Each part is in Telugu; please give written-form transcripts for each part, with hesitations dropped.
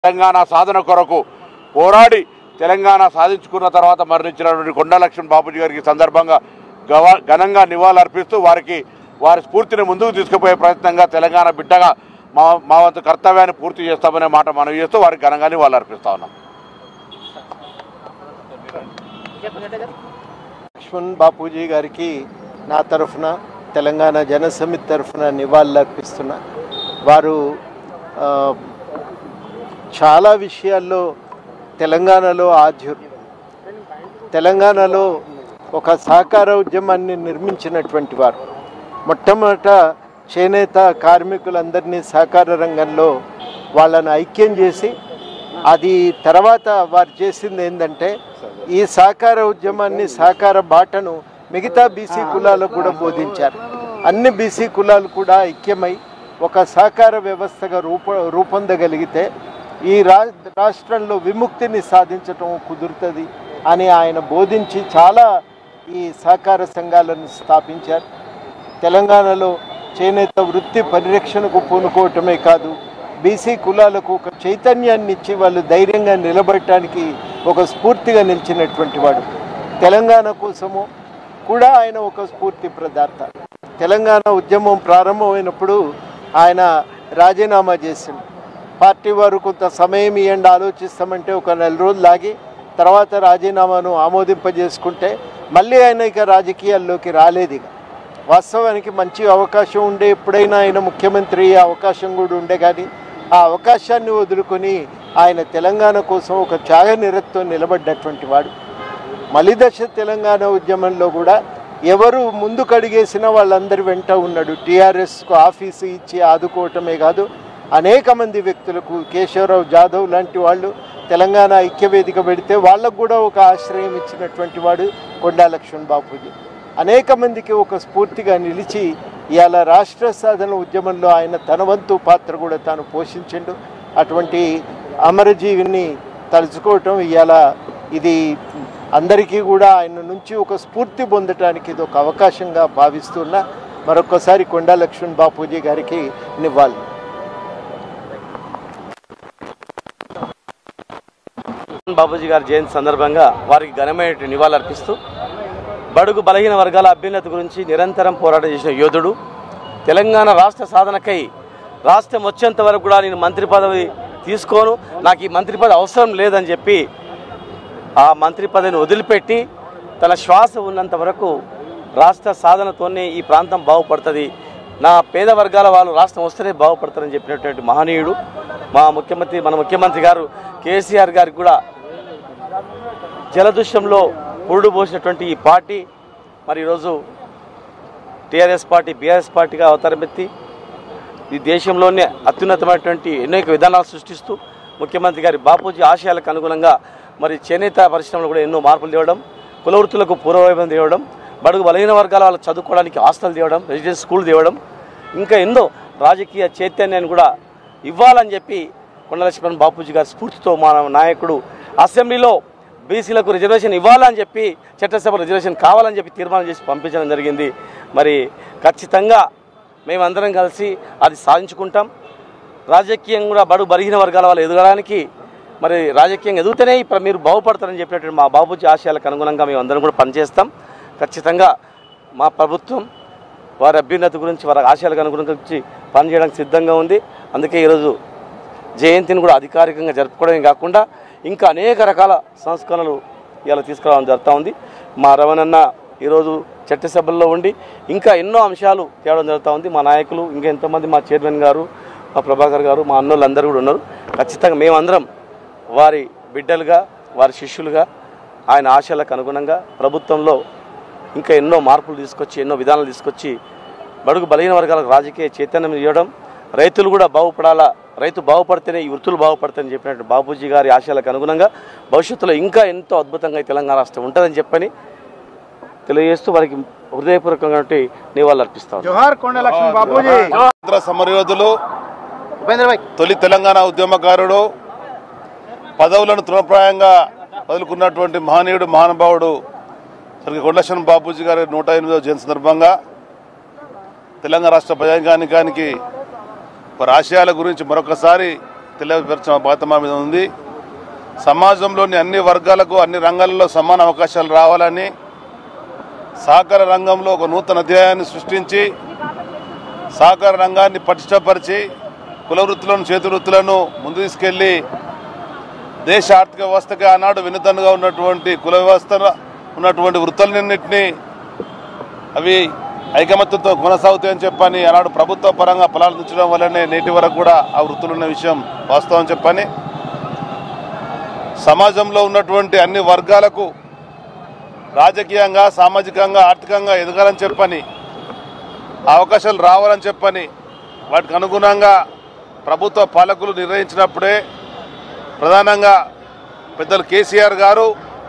తెలంగాణ సాధన కొరకు పోరాడి తెలంగాణ సాధించుకున్న తర్వాత మరణించినటువంటి కొండా లక్ష్మణ్ బాపూజీ గారికి సందర్భంగా ఘనంగా నివాళులర్పిస్తూ వారి స్ఫూర్తిని ముందుకు తీసుకుపోయే ప్రయత్నంగా తెలంగాణ బిడ్డగా మా వంతు కర్తవ్యాన్ని పూర్తి చేస్తామనే మాట మనవి చేస్తూ వారికి ఘనంగా నివాళులర్పిస్తా ఉన్నాం. లక్ష్మణ్ బాపూజీ గారికి నా తరఫున తెలంగాణ జనసమితి తరఫున నివాళులర్పిస్తున్నా. వారు చాలా విషయాల్లో తెలంగాణలో ఆద్యులు. తెలంగాణలో ఒక సహకార ఉద్యమాన్ని నిర్మించినటువంటి వారు. మొట్టమొదట చేనేత కార్మికులందరినీ సహకార రంగంలో వాళ్ళని ఐక్యం చేసి, అది తర్వాత వారు చేసింది ఏంటంటే ఈ సహకార ఉద్యమాన్ని, సహకార బాటను మిగతా బీసీ కులాలకు కూడా బోధించారు. అన్ని బీసీ కులాలు కూడా ఐక్యమై ఒక సహకార వ్యవస్థగా రూపొందగలిగితే ఈ రాష్ట్రంలో విముక్తిని సాధించటం కుదురుతుంది అని ఆయన బోధించి చాలా ఈ సహకార సంఘాలను స్థాపించారు. తెలంగాణలో చేనేత వృత్తి పరిరక్షణకు పూనుకోవటమే కాదు, బీసీ కులాలకు ఒక చైతన్యాన్ని ఇచ్చి వాళ్ళు ధైర్యంగా నిలబడటానికి ఒక స్ఫూర్తిగా నిలిచినటువంటి వాడు. తెలంగాణ కోసము కూడా ఆయన ఒక స్ఫూర్తి ప్రదాత. తెలంగాణ ఉద్యమం ప్రారంభమైనప్పుడు ఆయన రాజీనామా చేసిండు. పార్టీ వారు కొంత సమయం ఇవ్వండి ఆలోచిస్తామంటే ఒక 4 రోజులు ఆగి తర్వాత రాజీనామాను ఆమోదింపజేసుకుంటే మళ్ళీ ఆయన ఇక రాజకీయాల్లోకి రాలేదు. ఇక వాస్తవానికి మంచి అవకాశం ఉండే, ఎప్పుడైనా ఆయన ముఖ్యమంత్రి అవకాశం కూడా ఉండే, కానీ ఆ అవకాశాన్ని వదులుకొని ఆయన తెలంగాణ కోసం ఒక త్యాగనిరతితో నిలబడ్డటువంటి వాడు. మలిదశ తెలంగాణ ఉద్యమంలో కూడా ఎవరు ముందుకు అడిగేసినా వాళ్ళందరి వెంట ఉన్నాడు. టీఆర్ఎస్కు ఆఫీసు ఇచ్చి ఆదుకోవటమే కాదు, అనేక మంది వ్యక్తులకు, కేశవరావు జాదవ్ లాంటి వాళ్ళు తెలంగాణ ఐక్యవేదిక పెడితే వాళ్ళకు కూడా ఒక ఆశ్రయం ఇచ్చినటువంటి వాడు కొండా లక్ష్మణ్ బాపూజీ. అనేక మందికి ఒక స్ఫూర్తిగా నిలిచి ఇవాళ రాష్ట్ర సాధన ఉద్యమంలో ఆయన తన వంతు పాత్ర కూడా తాను పోషించిండు. అటువంటి అమరజీవిని తలుచుకోవటం ఇవాళ ఇది అందరికీ కూడా ఆయన నుంచి ఒక స్ఫూర్తి పొందటానికి ఇది ఒక అవకాశంగా భావిస్తున్నా. మరొకసారి కొండా లక్ష్మణ్ బాపూజీ గారికి నివాళులు. బాపూజీ గారి జయంతి సందర్భంగా వారికి ఘనమైన నివాళులర్పిస్తూ బడుగు బలహీన వర్గాల అభ్యున్నతి గురించి నిరంతరం పోరాటం చేసిన యోధుడు. తెలంగాణ రాష్ట్ర సాధనకై రాష్ట్రం వచ్చేంత వరకు కూడా నేను మంత్రి పదవి తీసుకోను, నాకు ఈ మంత్రి పదవి అవసరం లేదని చెప్పి ఆ మంత్రి పదవిని వదిలిపెట్టి తన శ్వాస ఉన్నంత వరకు రాష్ట్ర సాధనతోనే ఈ ప్రాంతం బాగుపడుతుంది, నా పేద వర్గాల వాళ్ళు రాష్ట్రం వస్తేనే బాగుపడతారని చెప్పినటువంటి మహనీయుడు మన ముఖ్యమంత్రి గారు కేసీఆర్ గారికి కూడా జలదృశ్యంలో పురుడు పోసినటువంటి ఈ పార్టీ మరి ఈరోజు టీఆర్ఎస్ పార్టీ బీఆర్ఎస్ పార్టీగా అవతారమెత్తి ఈ దేశంలోనే అత్యున్నతమైనటువంటి అనేక విధానాలు సృష్టిస్తూ ముఖ్యమంత్రి గారి బాపూజీ ఆశయాలకు అనుగుణంగా మరి చేనేత పరిశ్రమలో కూడా ఎన్నో మార్పులు తేవడం, కుల వృత్తులకు పూర్వవైభవం తేవడం, బడుగు బలహీన వర్గాల వాళ్ళకు చదువుకోవడానికి హాస్టల్ తేవడం, రెసిడెన్స్ స్కూల్ తేవడం, ఇంకా ఎన్నో రాజకీయ చైతన్యాన్ని కూడా ఇవ్వాలని చెప్పి కొండా లక్ష్మణ్ బాపూజీ గారి స్ఫూర్తితో మన నాయకుడు అసెంబ్లీలో బీసీలకు రిజర్వేషన్ ఇవ్వాలని చెప్పి, చట్టసభ రిజర్వేషన్ కావాలని చెప్పి తీర్మానం చేసి పంపించడం జరిగింది. మరి ఖచ్చితంగా మేమందరం కలిసి అది సాధించుకుంటాం. రాజకీయంగా కూడా బడుగు బలహీన వర్గాల వాళ్ళు ఎదగడానికి, మరి రాజకీయంగా ఎదుగుతూనే ఇప్పుడు మీరు బాగుపడతారని చెప్పినటువంటి మా బాపూజీ ఆశయాలకు అనుగుణంగా మేము అందరం కూడా పనిచేస్తాం. ఖచ్చితంగా మా ప్రభుత్వం వారి అభ్యున్నతి గురించి, వారి ఆశయాలకు అనుగుణంగా పనిచేయడానికి సిద్ధంగా ఉంది. అందుకే ఈరోజు జయంతిని కూడా అధికారికంగా జరుపుకోవడమే కాకుండా ఇంకా అనేక రకాల సంస్కరణలు ఇలా తీసుకురావడం జరుగుతూ ఉంది. మా రవణన్న ఈరోజు చట్టసభల్లో ఉండి ఇంకా ఎన్నో అంశాలు తేవడం జరుగుతూ ఉంది. మా నాయకులు ఇంకా ఎంతోమంది, మా చైర్మన్ గారు, మా ప్రభాకర్ గారు, మా అన్నోళ్ళందరూ కూడా ఉన్నారు. ఖచ్చితంగా మేమందరం వారి బిడ్డలుగా, వారి శిష్యులుగా ఆయన ఆశయాలకు అనుగుణంగా ప్రభుత్వంలో ఇంకా ఎన్నో మార్పులు తీసుకొచ్చి, ఎన్నో విధానాలు తీసుకొచ్చి బడుగు బలహీన వర్గాలకు రాజకీయ చైతన్యం ఇవ్వడం, రైతులు కూడా బాగుపడాలా, రైతు బాగుపడితేనే ఈ వృత్తులు బాగుపడతాయని చెప్పినట్టు బాపూజీ గారి ఆశయాలకు అనుగుణంగా భవిష్యత్తులో ఇంకా ఎంతో అద్భుతంగా తెలంగాణ రాష్ట్రం ఉంటుందని చెప్పని తెలియజేస్తూ వారికి హృదయపూర్వకంగా నివాళులు అర్పిస్తాం. జోహార్ కొండా లక్ష్మణ్ బాపూజీ. సమరయోధులు, తొలి తెలంగాణ ఉద్యమకారుడు, పదవులను తృణప్రాయంగా వదులుకున్నటువంటి మహనీయుడు, మహానుభావుడు సరిగ్గా కొండా లక్ష్మణ్ బాపూజీ గారి 108వ జయంతి సందర్భంగా తెలంగాణ రాష్ట్ర ప్రజానికానికి వారి ఆశయాల గురించి మరొకసారి తెలియపరిచిన బాధ్యత మా మీద ఉంది. సమాజంలోని అన్ని వర్గాలకు అన్ని రంగాలలో సమాన అవకాశాలు రావాలని సహకార రంగంలో ఒక నూతన అధ్యాయాన్ని సృష్టించి సహకార రంగాన్ని పటిష్టపరిచి కుల వృత్తులను చేతి వృత్తులను ముందు తీసుకెళ్లి దేశ ఆర్థిక వ్యవస్థకి ఆనాడు వెనుదన్నుగా ఉన్నటువంటి కుల వ్యవస్థ ఉన్నటువంటి వృత్తులన్నింటినీ అవి ఐకమత్యంతో కొనసాగుతాయని చెప్పని ఆనాడు ప్రభుత్వ పరంగా ఫలాలు వల్లనే నేటి వరకు కూడా ఆ వృత్తులు ఉన్న విషయం వాస్తవం చెప్పని సమాజంలో ఉన్నటువంటి అన్ని వర్గాలకు రాజకీయంగా సామాజికంగా ఆర్థికంగా ఎదగాలని చెప్పని అవకాశాలు రావాలని చెప్పని వాటికి అనుగుణంగా ప్రభుత్వ పాలకులు నిర్ణయించినప్పుడే ప్రధానంగా పెద్దలు కేసీఆర్ గారు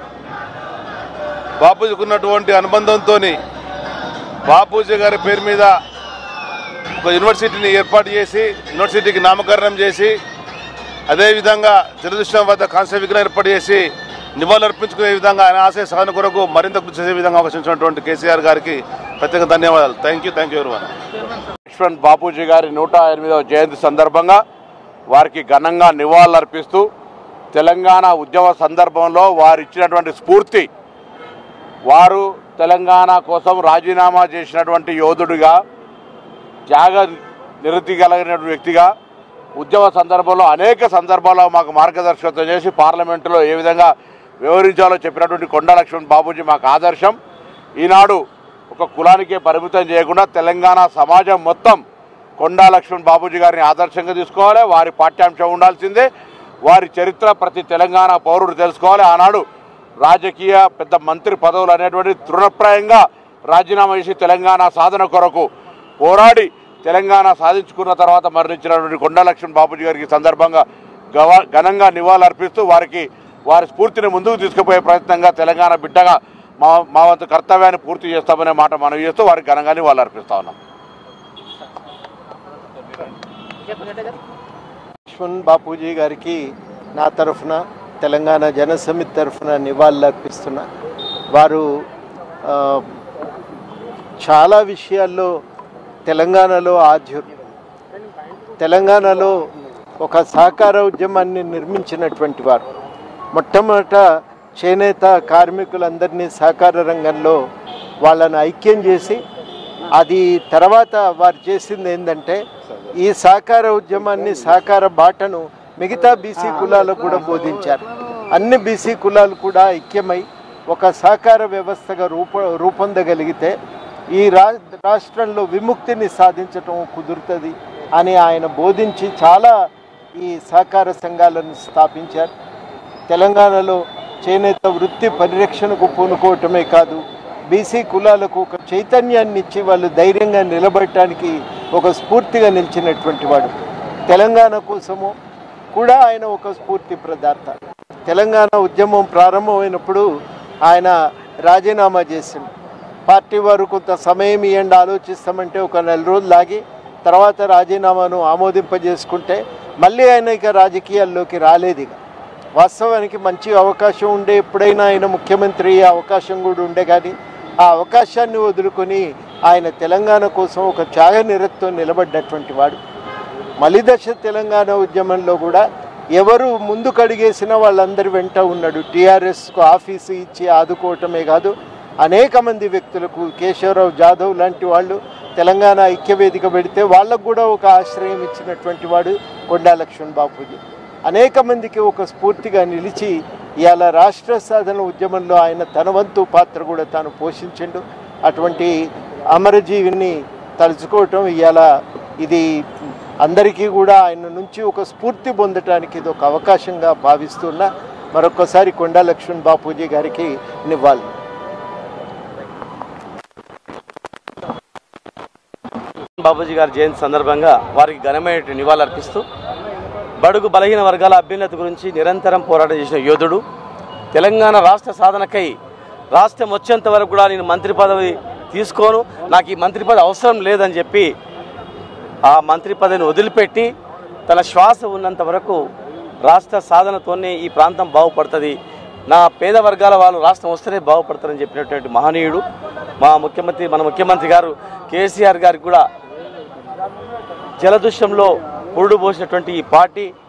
బాపూజీకి ఉన్నటువంటి అనుబంధంతో బాపూజీ గారి పేరు మీద ఒక యూనివర్సిటీని ఏర్పాటు చేసి యూనివర్సిటీకి నామకరణం చేసి అదేవిధంగా జలదృష్టం వద్ద కాంస్య విగ్రహం ఏర్పాటు చేసి నివాళులర్పించుకునే విధంగా ఆయన ఆశయ సాధన కొరకు మరింత కృషి చేసే విధంగా అవకాశించినటువంటి కేసీఆర్ గారికి ప్రత్యేక ధన్యవాదాలు. Thank you everyone. Laxman Bapuji గారి 108వ జయంతి సందర్భంగా వారికి ఘనంగా నివాళులర్పిస్తూ తెలంగాణ ఉద్యమ సందర్భంలో వారు ఇచ్చినటువంటి స్ఫూర్తి, వారు తెలంగాణ కోసం రాజీనామా చేసినటువంటి యోధుడిగా, త్యాగ నిరతి కలిగినటువంటి వ్యక్తిగా ఉద్యమ సందర్భంలో అనేక సందర్భాల్లో మాకు మార్గదర్శకత్వం చేసి పార్లమెంటులో ఏ విధంగా వ్యవహరించాలో చెప్పినటువంటి కొండ లక్ష్మణ్ బాపూజీ మాకు ఆదర్శం. ఈనాడు ఒక కులానికే పరిమితం చేయకుండా తెలంగాణ సమాజం మొత్తం కొండా లక్ష్మణ్ బాపూజీ గారిని ఆదర్శంగా తీసుకోవాలి. వారి పాఠ్యాంశం ఉండాల్సిందే. వారి చరిత్ర ప్రతి తెలంగాణ పౌరుడు తెలుసుకోవాలి. ఆనాడు రాజకీయ పెద్ద మంత్రి పదవులు అనేటువంటి తృణప్రాయంగా రాజీనామా చేసి తెలంగాణ సాధన కొరకు పోరాడి తెలంగాణ సాధించుకున్న తర్వాత మరణించినటువంటి కొండా లక్ష్మణ్ బాపూజీ గారికి సందర్భంగా ఘనంగా నివాళులర్పిస్తూ వారి స్ఫూర్తిని ముందుకు తీసుకుపోయే ప్రయత్నంగా తెలంగాణ బిడ్డగా మా వంతు కర్తవ్యాన్ని పూర్తి చేస్తామనే మాట మనవి చేస్తూ వారికి ఘనంగా నివాళులర్పిస్తా ఉన్నాం. లక్ష్మణ్ బాపూజీ గారికి నా తరఫున తెలంగాణ జనసమితి తరఫున నివాళులర్పిస్తున్నా. వారు చాలా విషయాల్లో తెలంగాణలో ఆద్యులు. తెలంగాణలో ఒక సహకార ఉద్యమాన్ని నిర్మించినటువంటి వారు. మొట్టమొదట చేనేత కార్మికులందరినీ సహకార రంగంలో వాళ్ళను ఐక్యం చేసి, అది తర్వాత వారు చేసింది ఏంటంటే ఈ సహకార ఉద్యమాన్ని, సహకార బాటను మిగతా బీసీ కులాలకు కూడా బోధించారు. అన్ని బీసీ కులాలు కూడా ఐక్యమై ఒక సహకార వ్యవస్థగా రూపొందగలిగితే ఈ రాష్ట్రంలో విముక్తిని సాధించటం కుదురుతుంది అని ఆయన బోధించి చాలా ఈ సహకార సంఘాలను స్థాపించారు. తెలంగాణలో చేనేత వృత్తి పరిరక్షణకు పూనుకోవటమే కాదు, బీసీ కులాలకు ఒక చైతన్యాన్ని ఇచ్చి వాళ్ళు ధైర్యంగా నిలబడటానికి ఒక స్ఫూర్తిగా నిలిచినటువంటి వాడు. తెలంగాణ కోసము కూడా ఆయన ఒక స్ఫూర్తి ప్రదాత. తెలంగాణ ఉద్యమం ప్రారంభమైనప్పుడు ఆయన రాజీనామా చేసిండు. పార్టీ వారు కొంత సమయం ఇవ్వండి ఆలోచిస్తామంటే ఒక 4 రోజులు ఆగి తర్వాత రాజీనామాను ఆమోదింపజేసుకుంటే మళ్ళీ ఆయన ఇక రాజకీయాల్లోకి రాలేదు. వాస్తవానికి మంచి అవకాశం ఉండే, ఎప్పుడైనా ఆయన ముఖ్యమంత్రి అయ్యే అవకాశం కూడా ఉండే, కానీ ఆ అవకాశాన్ని వదులుకొని ఆయన తెలంగాణ కోసం ఒక త్యాగనిరతితో నిలబడ్డటువంటి వాడు. మలిదశ తెలంగాణ ఉద్యమంలో కూడా ఎవరు ముందుకు అడిగేసినా వాళ్ళందరి వెంట ఉన్నాడు. టీఆర్ఎస్కు ఆఫీసు ఇచ్చి ఆదుకోవటమే కాదు, అనేక మంది వ్యక్తులకు, కేశవరావు జాదవ్ లాంటి వాళ్ళు తెలంగాణ ఐక్యవేదిక పెడితే వాళ్ళకు కూడా ఒక ఆశ్రయం ఇచ్చినటువంటి వాడు కొండా లక్ష్మణ్ బాపూజీ. అనేక మందికి ఒక స్ఫూర్తిగా నిలిచి ఇవాళ రాష్ట్ర సాధన ఉద్యమంలో ఆయన తన వంతు పాత్ర కూడా తాను పోషించిండు. అటువంటి అమరజీవిని తలుచుకోవటం ఇవాళ ఇది అందరికీ కూడా ఆయన నుంచి ఒక స్ఫూర్తి పొందటానికి ఇది ఒక అవకాశంగా భావిస్తున్నా. మరొకసారి కొండా లక్ష్మణ్ బాపూజీ గారికి నివాళులు. బాపూజీ గారి జయంతి సందర్భంగా వారికి ఘనమైన నివాళులు అర్పిస్తూ బడుగు బలహీన వర్గాల అభ్యున్నతి గురించి నిరంతరం పోరాటం చేసిన యోధుడు. తెలంగాణ రాష్ట్ర సాధనకై రాష్ట్రం వచ్చేంత వరకు కూడా నేను మంత్రి పదవి తీసుకోను, నాకు ఈ మంత్రి పదవి అవసరం లేదని చెప్పి ఆ మంత్రి పదవిని వదిలిపెట్టి తన శ్వాస ఉన్నంత వరకు రాష్ట్ర సాధనతోనే ఈ ప్రాంతం బాగుపడుతుంది, నా పేద వర్గాల వాళ్ళు రాష్ట్రం వస్తేనే బాగుపడతారని చెప్పినటువంటి మహనీయుడు. మన ముఖ్యమంత్రి గారు కేసీఆర్ గారికి కూడా జలదృశ్యంలో పురుడు పోసినటువంటి ఈ పార్టీ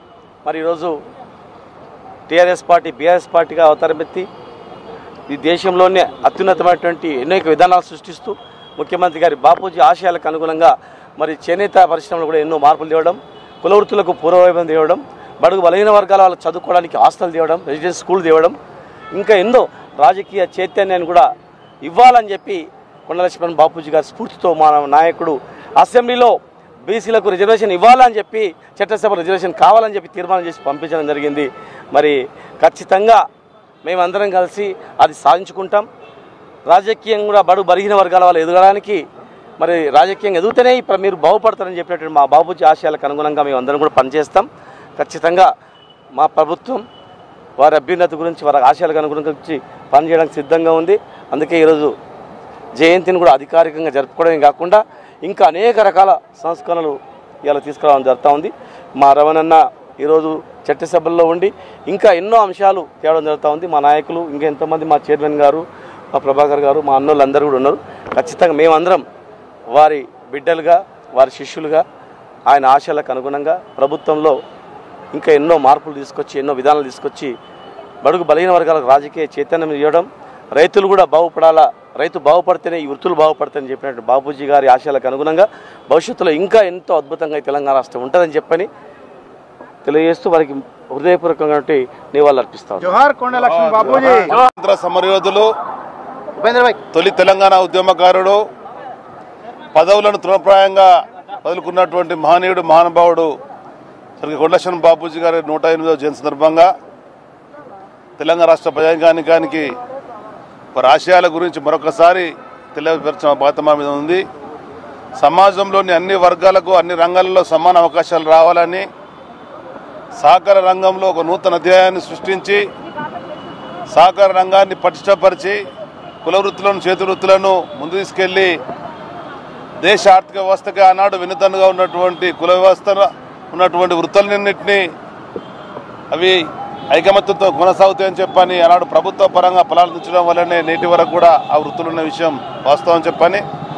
మరి ఈరోజు టీఆర్ఎస్ పార్టీ బీఆర్ఎస్ పార్టీగా అవతారమెత్తి ఈ దేశంలోనే అత్యున్నతమైనటువంటి అనేక విధానాలు సృష్టిస్తూ ముఖ్యమంత్రి గారి బాపూజీ ఆశయాలకు అనుగుణంగా మరి చేనేత పరిశ్రమలో కూడా ఎన్నో మార్పులు తేవడం, కుల వృత్తులకు పూర్వవైభవం తేవడం, బడుగు బలహీన వర్గాల వాళ్ళు చదువుకోవడానికి హాస్టల్ తేవడం, రెసిడెన్స్ స్కూల్ తేవడం, ఇంకా ఎన్నో రాజకీయ చైతన్యాన్ని కూడా ఇవ్వాలని చెప్పి కొండా లక్ష్మణ్ బాపూజీ గారి స్ఫూర్తితో మన నాయకుడు అసెంబ్లీలో బీసీలకు రిజర్వేషన్ ఇవ్వాలని చెప్పి, చట్టసభ రిజర్వేషన్ కావాలని చెప్పి తీర్మానం చేసి పంపించడం జరిగింది. మరి ఖచ్చితంగా మేమందరం కలిసి అది సాధించుకుంటాం. రాజకీయంగా కూడా బడుగు బలహీన వర్గాల వాళ్ళు ఎదగడానికి, మరి రాజకీయంగా ఎదుగుతూనే ఇప్పుడు మీరు బాగుపడతారని చెప్పినటువంటి మా బాపూజీ ఆశయాలకు అనుగుణంగా మేము అందరం కూడా పనిచేస్తాం. ఖచ్చితంగా మా ప్రభుత్వం వారి అభ్యున్నతి గురించి, వారి ఆశయాలకు అనుగుణంగా పనిచేయడానికి సిద్ధంగా ఉంది. అందుకే ఈరోజు జయంతిని కూడా అధికారికంగా జరుపుకోవడమే కాకుండా ఇంకా అనేక రకాల సంస్కరణలు ఇలా తీసుకురావడం జరుగుతూ ఉంది. మా రమణన్న ఈరోజు చట్టసభల్లో ఉండి ఇంకా ఎన్నో అంశాలు తేవడం జరుగుతూ ఉంది. మా నాయకులు ఇంకా ఎంతోమంది, మా చైర్మన్ గారు, మా ప్రభాకర్ గారు, మా అన్నోళ్ళు అందరూ కూడా ఉన్నారు. ఖచ్చితంగా మేమందరం వారి బిడ్డలుగా, వారి శిష్యులుగా ఆయన ఆశయాలకు అనుగుణంగా ప్రభుత్వంలో ఇంకా ఎన్నో మార్పులు తీసుకొచ్చి, ఎన్నో విధానాలు తీసుకొచ్చి బడుగు బలహీన వర్గాలకు రాజకీయ చైతన్యం ఇవ్వడం, రైతులు కూడా బాగుపడాలా, రైతు బాగుపడితేనే ఈ వృత్తులు బాగుపడతాయని చెప్పినట్టు బాపూజీ గారి ఆశయాలకు అనుగుణంగా భవిష్యత్తులో ఇంకా ఎంతో అద్భుతంగా తెలంగాణ రాష్ట్రం ఉంటుందని చెప్పని తెలియజేస్తూ వారికి హృదయపూర్వకంగా నివాళులు అర్పిస్తాం. జోహార్ కొండా లక్ష్మణ్ బాపూజీ. స్వాతంత్ర సమరయోధులు, తొలి తెలంగాణ ఉద్యమకారుడు, పదవులను తృణప్రాయంగా వదులుకున్నటువంటి మహనీయుడు, మహానుభావుడు శ్రీ కొండా లక్ష్మణ్ బాపూజీ గారి 108వ జయంతి సందర్భంగా తెలంగాణ రాష్ట్ర ప్రజానికానికి వారి ఆశయాల గురించి మరొకసారి తెలియపరిచిన బాధ్యత మా మీద ఉంది. సమాజంలోని అన్ని వర్గాలకు అన్ని రంగాలలో సమాన అవకాశాలు రావాలని, సహకార రంగంలో ఒక నూతన అధ్యాయాన్ని సృష్టించి సహకార రంగాన్ని పటిష్టపరిచి కుల వృత్తులను, చేతి వృత్తులను ముందు తీసుకెళ్లి దేశ ఆర్థిక వ్యవస్థకి ఆనాడు వెనుదన్నుగా ఉన్నటువంటి కుల వ్యవస్థ ఉన్నటువంటి వృత్తులన్నింటినీ అవి ఐకమత్యంతో కొనసాగుతాయని చెప్పని ఆనాడు ప్రభుత్వ పరంగా ఫలాలు తెచ్చడం వల్లనే నేటి వరకు కూడా ఆ వృత్తులు ఉన్న విషయం వాస్తవం చెప్పని,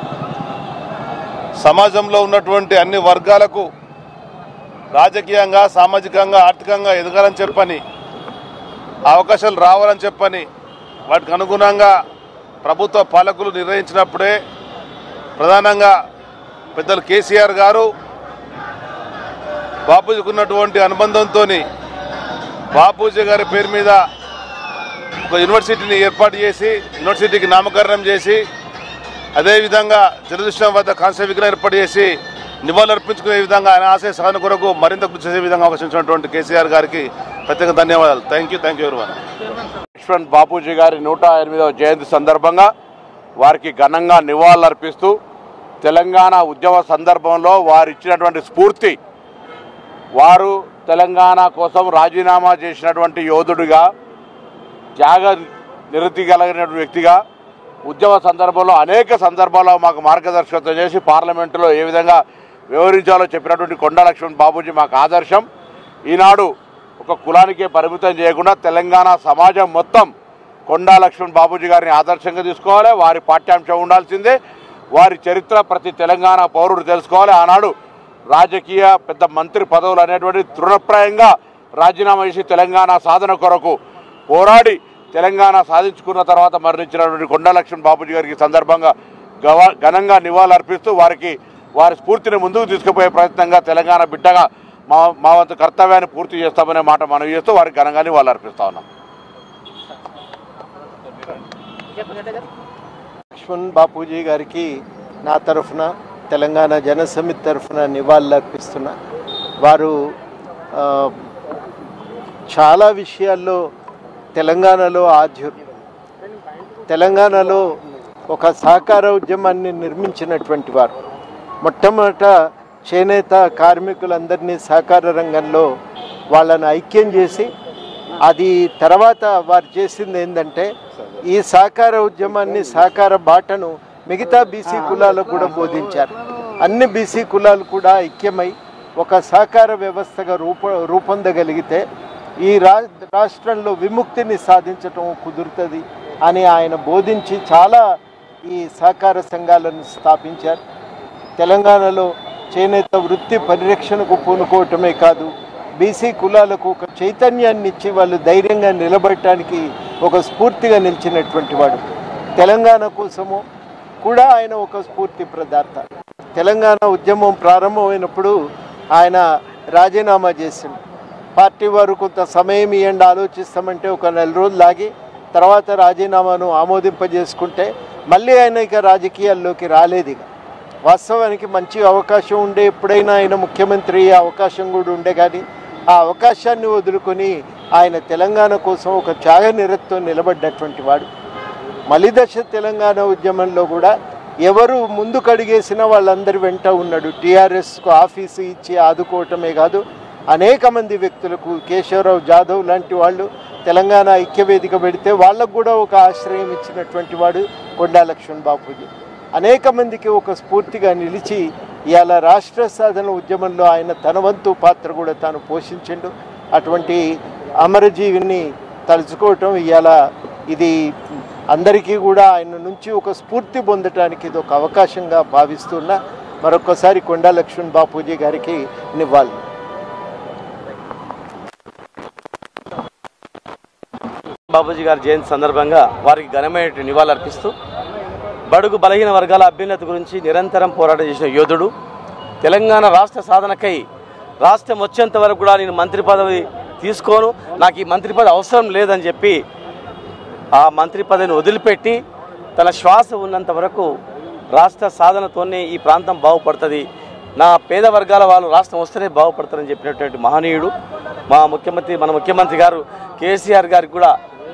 సమాజంలో ఉన్నటువంటి అన్ని వర్గాలకు రాజకీయంగా, సామాజికంగా, ఆర్థికంగా ఎదగాలని చెప్పని, అవకాశాలు రావాలని చెప్పని వాటికి అనుగుణంగా ప్రభుత్వ పాలకులు నిర్ణయించినప్పుడే ప్రధానంగా పెద్దలు కేసీఆర్ గారు బాపూజీకి ఉన్నటువంటి అనుబంధంతో బాపూజీ గారి పేరు మీద ఒక యూనివర్సిటీని ఏర్పాటు చేసి, యూనివర్సిటీకి నామకరణం చేసి, అదేవిధంగా జలదృష్ణం వద్ద కాంస్య విగ్రహం ఏర్పాటు చేసి నివాళులు అర్పించుకునే విధంగా ఆయన ఆశయ సాధన కొరకు మరింత కృషి చేసే విధంగా అవకాశించినటువంటి కేసీఆర్ గారికి ప్రత్యేక ధన్యవాదాలు. Thank you everyone. Laxman Bapuji గారి 108వ జయంతి సందర్భంగా వారికి ఘనంగా నివాళులు అర్పిస్తూ తెలంగాణ ఉద్యమ సందర్భంలో వారు ఇచ్చినటువంటి స్ఫూర్తి, వారు తెలంగాణ కోసం రాజీనామా చేసినటువంటి యోధుడిగా, త్యాగ నిరతి కలిగినటువంటి వ్యక్తిగా ఉద్యమ సందర్భంలో అనేక సందర్భాల్లో మాకు మార్గదర్శకత్వం చేసి పార్లమెంటులో ఏ విధంగా వ్యవహరించాలో చెప్పినటువంటి కొండా లక్ష్మణ్ బాపూజీ మాకు ఆదర్శం. ఈనాడు ఒక కులానికే పరిమితం చేయకుండా తెలంగాణ సమాజం మొత్తం కొండా లక్ష్మణ్ బాపూజీ గారిని ఆదర్శంగా తీసుకోవాలి. వారి పాఠ్యాంశం ఉండాల్సిందే. వారి చరిత్ర ప్రతి తెలంగాణ పౌరుడు తెలుసుకోవాలి. ఆనాడు రాజకీయ పెద్ద మంత్రి పదవులు అనేటువంటి తృణప్రాయంగా రాజీనామా చేసి తెలంగాణ సాధన కొరకు పోరాడి తెలంగాణ సాధించుకున్న తర్వాత మరణించినటువంటి కొండా లక్ష్మణ్ బాపూజీ గారికి సందర్భంగా ఘనంగా నివాళులు అర్పిస్తూ వారి స్ఫూర్తిని ముందుకు తీసుకుపోయే ప్రయత్నంగా తెలంగాణ బిడ్డగా మా వంతు కర్తవ్యాన్ని పూర్తి చేస్తామనే మాట మనవి చేస్తూ వారికి ఘనంగా నివాళులు అర్పిస్తా ఉన్నాం. లక్ష్మణ్ బాపూజీ గారికి నా తరఫున, తెలంగాణ జనసమితి తరఫున నివాళులు అర్పిస్తున్నా. వారు చాలా విషయాల్లో తెలంగాణలో ఆద్యులు. తెలంగాణలో ఒక సహకార ఉద్యమాన్ని నిర్మించినటువంటి వారు. మొట్టమొదట చేనేత కార్మికులందరినీ సహకార రంగంలో వాళ్ళని ఐక్యం చేసి, అది తర్వాత వారు చేసింది ఏంటంటే ఈ సహకార ఉద్యమాన్ని, సహకార బాటను మిగతా బీసీ కులాలకు కూడా బోధించారు. అన్ని బీసీ కులాలు కూడా ఐక్యమై ఒక సహకార వ్యవస్థగా రూపొందగలిగితే ఈ రాష్ట్రంలో విముక్తిని సాధించటం కుదురుతుంది అని ఆయన బోధించి చాలా ఈ సహకార సంఘాలను స్థాపించారు. తెలంగాణలో చేనేత వృత్తి పరిరక్షణకు పూనుకోవటమే కాదు, బీసీ కులాలకు ఒక చైతన్యాన్ని ఇచ్చి వాళ్ళు ధైర్యంగా నిలబడటానికి ఒక స్ఫూర్తిగా నిలిచినటువంటి వాడు. తెలంగాణ కోసము కూడా ఆయన ఒక స్ఫూర్తి ప్రదాత. తెలంగాణ ఉద్యమం ప్రారంభమైనప్పుడు ఆయన రాజీనామా చేసిండు. పార్టీ వారు కొంత సమయం ఇవ్వండి ఆలోచిస్తామంటే ఒక 4 రోజులు లాగి తర్వాత రాజీనామాను ఆమోదింపజేసుకుంటే మళ్ళీ ఆయన ఇక రాజకీయాల్లోకి రాలేదు. ఇక వాస్తవానికి మంచి అవకాశం ఉండే, ఎప్పుడైనా ఆయన ముఖ్యమంత్రి అవకాశం కూడా ఉండే, కానీ ఆ అవకాశాన్ని వదులుకొని ఆయన తెలంగాణ కోసం ఒక త్యాగనిరతితో నిలబడ్డటువంటి వాడు. మలిదశ తెలంగాణ ఉద్యమంలో కూడా ఎవరు ముందుకు అడిగేసినా వాళ్ళందరి వెంట ఉన్నాడు. టీఆర్ఎస్కు ఆఫీసు ఇచ్చి ఆదుకోవటమే కాదు, అనేక మంది వ్యక్తులకు, కేశవరావు జాదవ్ లాంటి వాళ్ళు తెలంగాణ ఐక్యవేదిక పెడితే వాళ్ళకు కూడా ఒక ఆశ్రయం ఇచ్చినటువంటి వాడు కొండా లక్ష్మణ్ బాపూజీ. అనేక మందికి ఒక స్ఫూర్తిగా నిలిచి ఇవాళ రాష్ట్ర సాధన ఉద్యమంలో ఆయన తన వంతు పాత్ర కూడా తాను పోషించిండు. అటువంటి అమరజీవిని తలుచుకోవటం ఇవాళ ఇది అందరికీ కూడా ఆయన నుంచి ఒక స్ఫూర్తి పొందటానికి ఇది ఒక అవకాశంగా భావిస్తున్నా. మరొకసారి కొండా లక్ష్మణ్ బాపూజీ గారికి నివ్వాలి. బాపూజీ గారి జయంతి సందర్భంగా వారికి ఘనమైన నివాళులర్పిస్తూ బడుగు బలహీన వర్గాల అభ్యున్నతి గురించి నిరంతరం పోరాటం చేసిన యోధుడు. తెలంగాణ రాష్ట్ర సాధనకై రాష్ట్రం వచ్చేంత వరకు కూడా నేను మంత్రి పదవి తీసుకోను, నాకు ఈ మంత్రి పదవి అవసరం లేదని చెప్పి ఆ మంత్రి పదవిని వదిలిపెట్టి తన శ్వాస ఉన్నంత వరకు రాష్ట్ర సాధనతోనే ఈ ప్రాంతం బాగుపడుతుంది, నా పేద వర్గాల వాళ్ళు రాష్ట్రం వస్తేనే బాగుపడతారని చెప్పినటువంటి మహనీయుడు మన ముఖ్యమంత్రి గారు కేసీఆర్ గారికి కూడా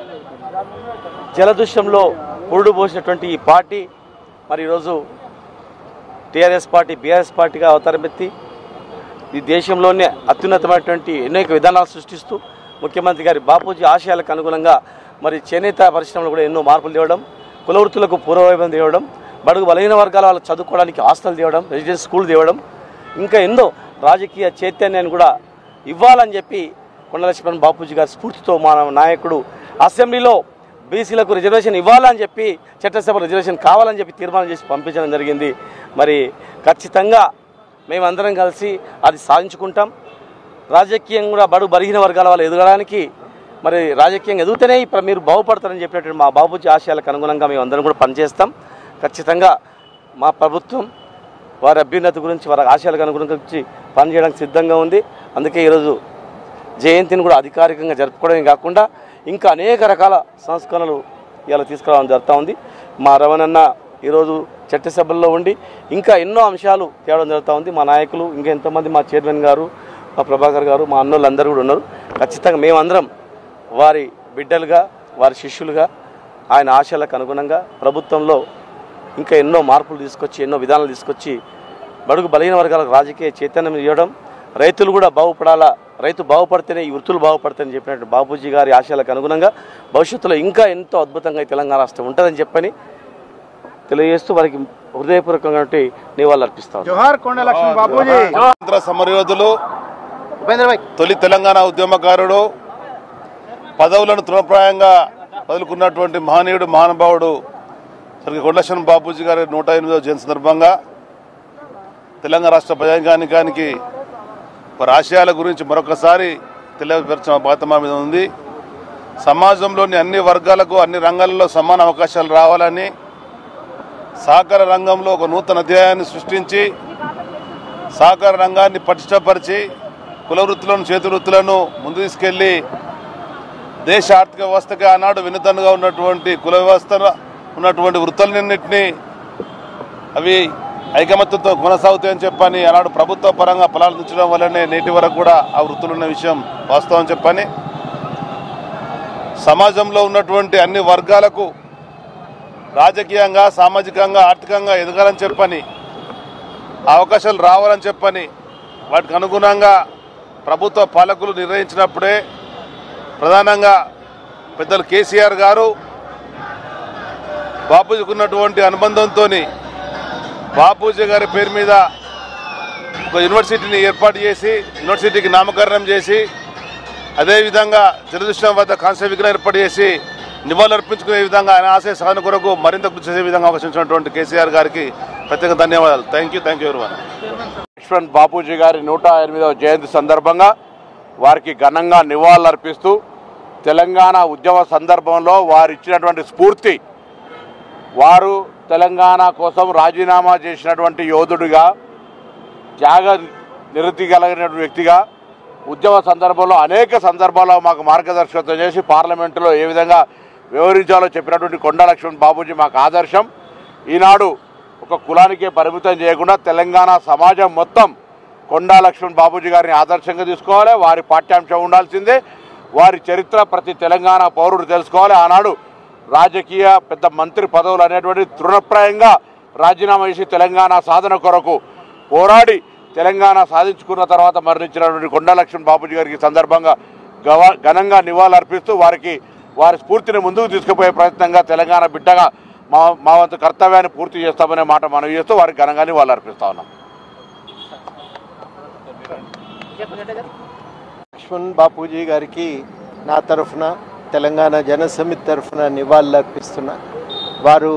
జలదృశ్యంలో పురుడు పోసినటువంటి ఈ పార్టీ మరి ఈరోజు టీఆర్ఎస్ పార్టీ బీఆర్ఎస్ పార్టీగా అవతారమెత్తి ఈ దేశంలోనే అత్యున్నతమైనటువంటి అనేక విధానాలు సృష్టిస్తూ ముఖ్యమంత్రి గారి బాపూజీ ఆశయాలకు అనుగుణంగా మరి చేనేత పరిశ్రమలో కూడా ఎన్నో మార్పులు తేవడం, కుల వృత్తులకు పూర్వవైభవం తేవడం, బడుగు బలహీన వర్గాల వాళ్ళు చదువుకోవడానికి హాస్టల్ తేవడం, రెసిడెన్స్ స్కూల్ తేవడం, ఇంకా ఎన్నో రాజకీయ చైతన్యాన్ని కూడా ఇవ్వాలని చెప్పి కొండా లక్ష్మణ్ బాపూజీ గారి స్ఫూర్తితో మన నాయకుడు అసెంబ్లీలో బీసీలకు రిజర్వేషన్ ఇవ్వాలని చెప్పి, చట్టసభ రిజర్వేషన్ కావాలని చెప్పి తీర్మానం చేసి పంపించడం జరిగింది. మరి ఖచ్చితంగా మేమందరం కలిసి అది సాధించుకుంటాం. రాజకీయంగా కూడా బడుగు బలహీన వర్గాల వాళ్ళు ఎదగడానికి మరి రాజకీయంగా ఎదుగుతూనే మీరు బాగుపడతారని చెప్పినట్టు మా బాపూజీ ఆశయాలకు అనుగుణంగా మేము అందరం కూడా పనిచేస్తాం. ఖచ్చితంగా మా ప్రభుత్వం వారి అభ్యున్నతి గురించి, వారి ఆశయాలకు అనుగుణంగా పనిచేయడానికి సిద్ధంగా ఉంది. అందుకే ఈరోజు జయంతిని కూడా అధికారికంగా జరుపుకోవడమే కాకుండా ఇంకా అనేక రకాల సంస్కరణలు ఇలా తీసుకురావడం జరుగుతూ ఉంది. మా రమణన్న ఈరోజు చట్టసభల్లో ఉండి ఇంకా ఎన్నో అంశాలు తేవడం జరుగుతూ ఉంది. మా నాయకులు ఇంకా ఎంతోమంది, మా చైర్మన్ గారు, మా ప్రభాకర్ గారు, మా అన్నోళ్ళందరూ కూడా ఉన్నారు. ఖచ్చితంగా మేమందరం వారి బిడ్డలుగా, వారి శిష్యులుగా ఆయన ఆశయాలకు అనుగుణంగా ప్రభుత్వంలో ఇంకా ఎన్నో మార్పులు తీసుకొచ్చి, ఎన్నో విధానాలు తీసుకొచ్చి బడుగు బలహీన వర్గాలకు రాజకీయ చైతన్యం ఇవ్వడం, రైతులు కూడా బాగుపడాలా, రైతు బాగుపడితేనే ఈ వృత్తులు బాగుపడతాయని చెప్పినట్టు బాపూజీ గారి ఆశయాలకు అనుగుణంగా భవిష్యత్తులో ఇంకా ఎంతో అద్భుతంగా తెలంగాణ రాష్ట్రం ఉంటుందని చెప్పని తెలియజేస్తూ వారికి హృదయపూర్వకంగా నివాళులు అర్పిస్తాం. జోహార్ కొండా లక్ష్మణ్ బాపూజీ. స్వాతంత్ర సమరయోధులు, తొలి తెలంగాణ ఉద్యమకారుడు, పదవులను తృణప్రాయంగా వదులుకున్నటువంటి మహనీయుడు, మహానుభావుడు సరిగ్గా కొండా లక్ష్మణ్ బాపూజీ గారి 108వ జయంతి సందర్భంగా తెలంగాణ రాష్ట్ర ప్రజానికానికి వారి ఆశయాల గురించి మరొకసారి తెలియపరచిన బాధ్యత మా మీద ఉంది. సమాజంలోని అన్ని వర్గాలకు అన్ని రంగాల్లో సమాన అవకాశాలు రావాలని, సహకార రంగంలో ఒక నూతన అధ్యాయాన్ని సృష్టించి సహకార రంగాన్ని పటిష్టపరిచి కుల వృత్తులను, చేతి వృత్తులను ముందు తీసుకెళ్లి దేశ ఆర్థిక వ్యవస్థకి ఆనాడు వెనుదన్నుగా ఉన్నటువంటి కుల వ్యవస్థ ఉన్నటువంటి వృత్తులన్నింటినీ అవి ఐకమత్యంతో కొనసాగుతాయని చెప్పని ఆనాడు ప్రభుత్వ పరంగా ఫలాలు వల్లనే నేటి వరకు కూడా ఆ వృత్తులు ఉన్న విషయం వాస్తవం చెప్పని, సమాజంలో ఉన్నటువంటి అన్ని వర్గాలకు రాజకీయంగా, సామాజికంగా, ఆర్థికంగా ఎదగాలని చెప్పని, అవకాశాలు రావాలని చెప్పని వాటికి అనుగుణంగా ప్రభుత్వ పాలకులు నిర్ణయించినప్పుడే ప్రధానంగా పెద్దలు కేసీఆర్ గారు బాపూజీకి ఉన్నటువంటి అనుబంధంతో బాపూజీ గారి పేరు మీద ఒక యూనివర్సిటీని ఏర్పాటు చేసి, యూనివర్సిటీకి నామకరణం చేసి, అదేవిధంగా జలదృశ్యం వద్ద కాంస్య విగ్రహం ఏర్పాటు చేసి నివాళులు అర్పించుకునే విధంగా ఆయన ఆశయ సాధన కొరకు మరింత కృషి చేసే విధంగా అవకాశించినటువంటి కేసీఆర్ గారికి ప్రత్యేక ధన్యవాదాలు. Thank you everyone. Laxman Bapuji గారి 108వ జయంతి సందర్భంగా వారికి ఘనంగా నివాళులర్పిస్తూ తెలంగాణ ఉద్యమ సందర్భంలో వారు ఇచ్చినటువంటి స్ఫూర్తి, వారు తెలంగాణ కోసం రాజీనామా చేసినటువంటి యోధుడిగా, త్యాగ నిరతి కలిగిన వ్యక్తిగా ఉద్యమ సందర్భంలో అనేక సందర్భాల్లో మాకు మార్గదర్శకత్వం చేసి పార్లమెంటులో ఏ విధంగా వ్యవహరించాలో చెప్పినటువంటి కొండా లక్ష్మణ్ బాపూజీ మాకు ఆదర్శం. ఈనాడు ఒక కులానికే పరిమితం చేయకుండా తెలంగాణ సమాజం మొత్తం కొండా లక్ష్మణ్ బాపూజీ గారిని ఆదర్శంగా తీసుకోవాలి. వారి పాఠ్యాంశం ఉండాల్సిందే. వారి చరిత్ర ప్రతి తెలంగాణ పౌరుడు తెలుసుకోవాలి. ఆనాడు రాజకీయ పెద్ద మంత్రి పదవులు అనేటువంటి తృణప్రాయంగా రాజీనామా చేసి తెలంగాణ సాధన కొరకు పోరాడి తెలంగాణ సాధించుకున్న తర్వాత మరణించినటువంటి కొండా లక్ష్మణ్ బాపూజీ గారికి సందర్భంగా ఘనంగా నివాళులర్పిస్తూ వారి స్ఫూర్తిని ముందుకు తీసుకుపోయే ప్రయత్నంగా తెలంగాణ బిడ్డగా మా వంతు కర్తవ్యాన్ని పూర్తి చేస్తామనే మాట మనవి చేస్తూ వారికి ఘనంగా నివాళులర్పిస్తా ఉన్నాం. లక్ష్మణ్ బాపూజీ గారికి నా తరఫున, తెలంగాణ జనసమితి తరఫున నివాళులర్పిస్తున్నా. వారు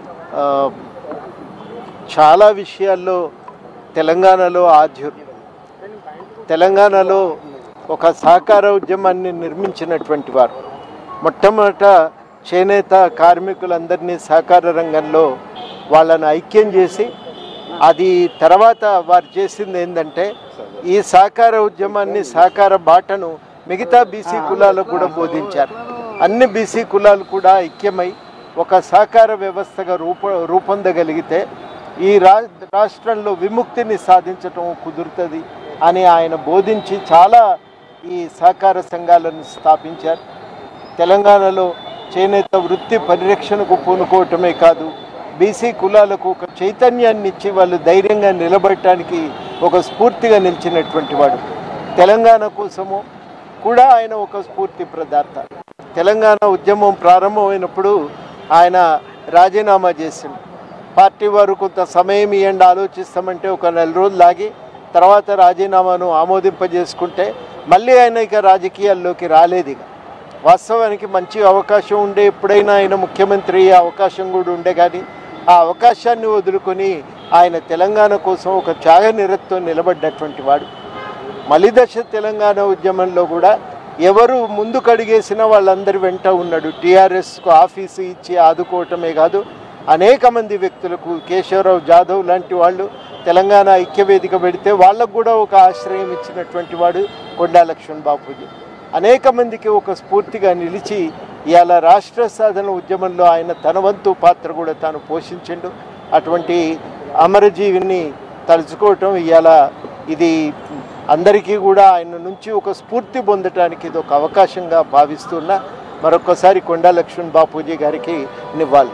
చాలా విషయాల్లో తెలంగాణలో ఆద్యులు. తెలంగాణలో ఒక సహకార ఉద్యమాన్ని నిర్మించినటువంటి వారు. మొట్టమొదట చేనేత కార్మికులందరినీ సహకార రంగంలో వాళ్ళని ఐక్యం చేసి, అది తర్వాత వారు చేసింది ఏంటంటే ఈ సహకార ఉద్యమాన్ని, సహకార బాటను మిగతా బీసీ కులాలకు కూడా బోధించారు. అన్ని బీసీ కులాలు కూడా ఐక్యమై ఒక సహకార వ్యవస్థగా రూపొందగలిగితే ఈ రాష్ట్రంలో విముక్తిని సాధించటం కుదురుతుంది అని ఆయన బోధించి చాలా ఈ సహకార సంఘాలను స్థాపించారు. తెలంగాణలో చేనేత వృత్తి పరిరక్షణకు పూనుకోవటమే కాదు, బీసీ కులాలకు ఒక చైతన్యాన్ని ఇచ్చి వాళ్ళు ధైర్యంగా నిలబడటానికి ఒక స్ఫూర్తిగా నిలిచినటువంటి వాడు. తెలంగాణ కోసము కూడా ఆయన ఒక స్ఫూర్తి ప్రదాత. తెలంగాణ ఉద్యమం ప్రారంభమైనప్పుడు ఆయన రాజీనామా చేసిండు. పార్టీ వారు కొంత సమయం ఇవ్వండి ఆలోచిస్తామంటే ఒక 4 రోజులు ఆగి తర్వాత రాజీనామాను ఆమోదింపజేసుకుంటే మళ్ళీ ఆయన ఇక రాజకీయాల్లోకి రాలేదు. ఇక వాస్తవానికి మంచి అవకాశం ఉండే, ఎప్పుడైనా ఆయన ముఖ్యమంత్రి అవకాశం కూడా ఉండే, కానీ ఆ అవకాశాన్ని వదులుకొని ఆయన తెలంగాణ కోసం ఒక త్యాగనిరతితో నిలబడ్డటువంటి వాడు. మలిదశ తెలంగాణ ఉద్యమంలో కూడా ఎవరు ముందుకు అడిగేసినా వాళ్ళందరి వెంట ఉన్నాడు. టీఆర్ఎస్కు ఆఫీసు ఇచ్చి ఆదుకోవటమే కాదు, అనేక మంది వ్యక్తులకు, కేశవరావు జాదవ్ లాంటి వాళ్ళు తెలంగాణ ఐక్యవేదిక పెడితే వాళ్ళకు కూడా ఒక ఆశ్రయం ఇచ్చినటువంటి వాడు కొండా లక్ష్మణ్ బాపూజీ. అనేక మందికి ఒక స్ఫూర్తిగా నిలిచి ఇవాళ రాష్ట్ర సాధన ఉద్యమంలో ఆయన తన వంతు పాత్ర కూడా తాను పోషించిండు. అటువంటి అమరజీవిని తలుచుకోవటం ఇవాళ ఇది అందరికీ కూడా ఆయన నుంచి ఒక స్ఫూర్తి పొందటానికి ఇది ఒక అవకాశంగా భావిస్తున్నా. మరొకసారి కొండా లక్ష్మణ్ బాపూజీ గారికి నివాళులు.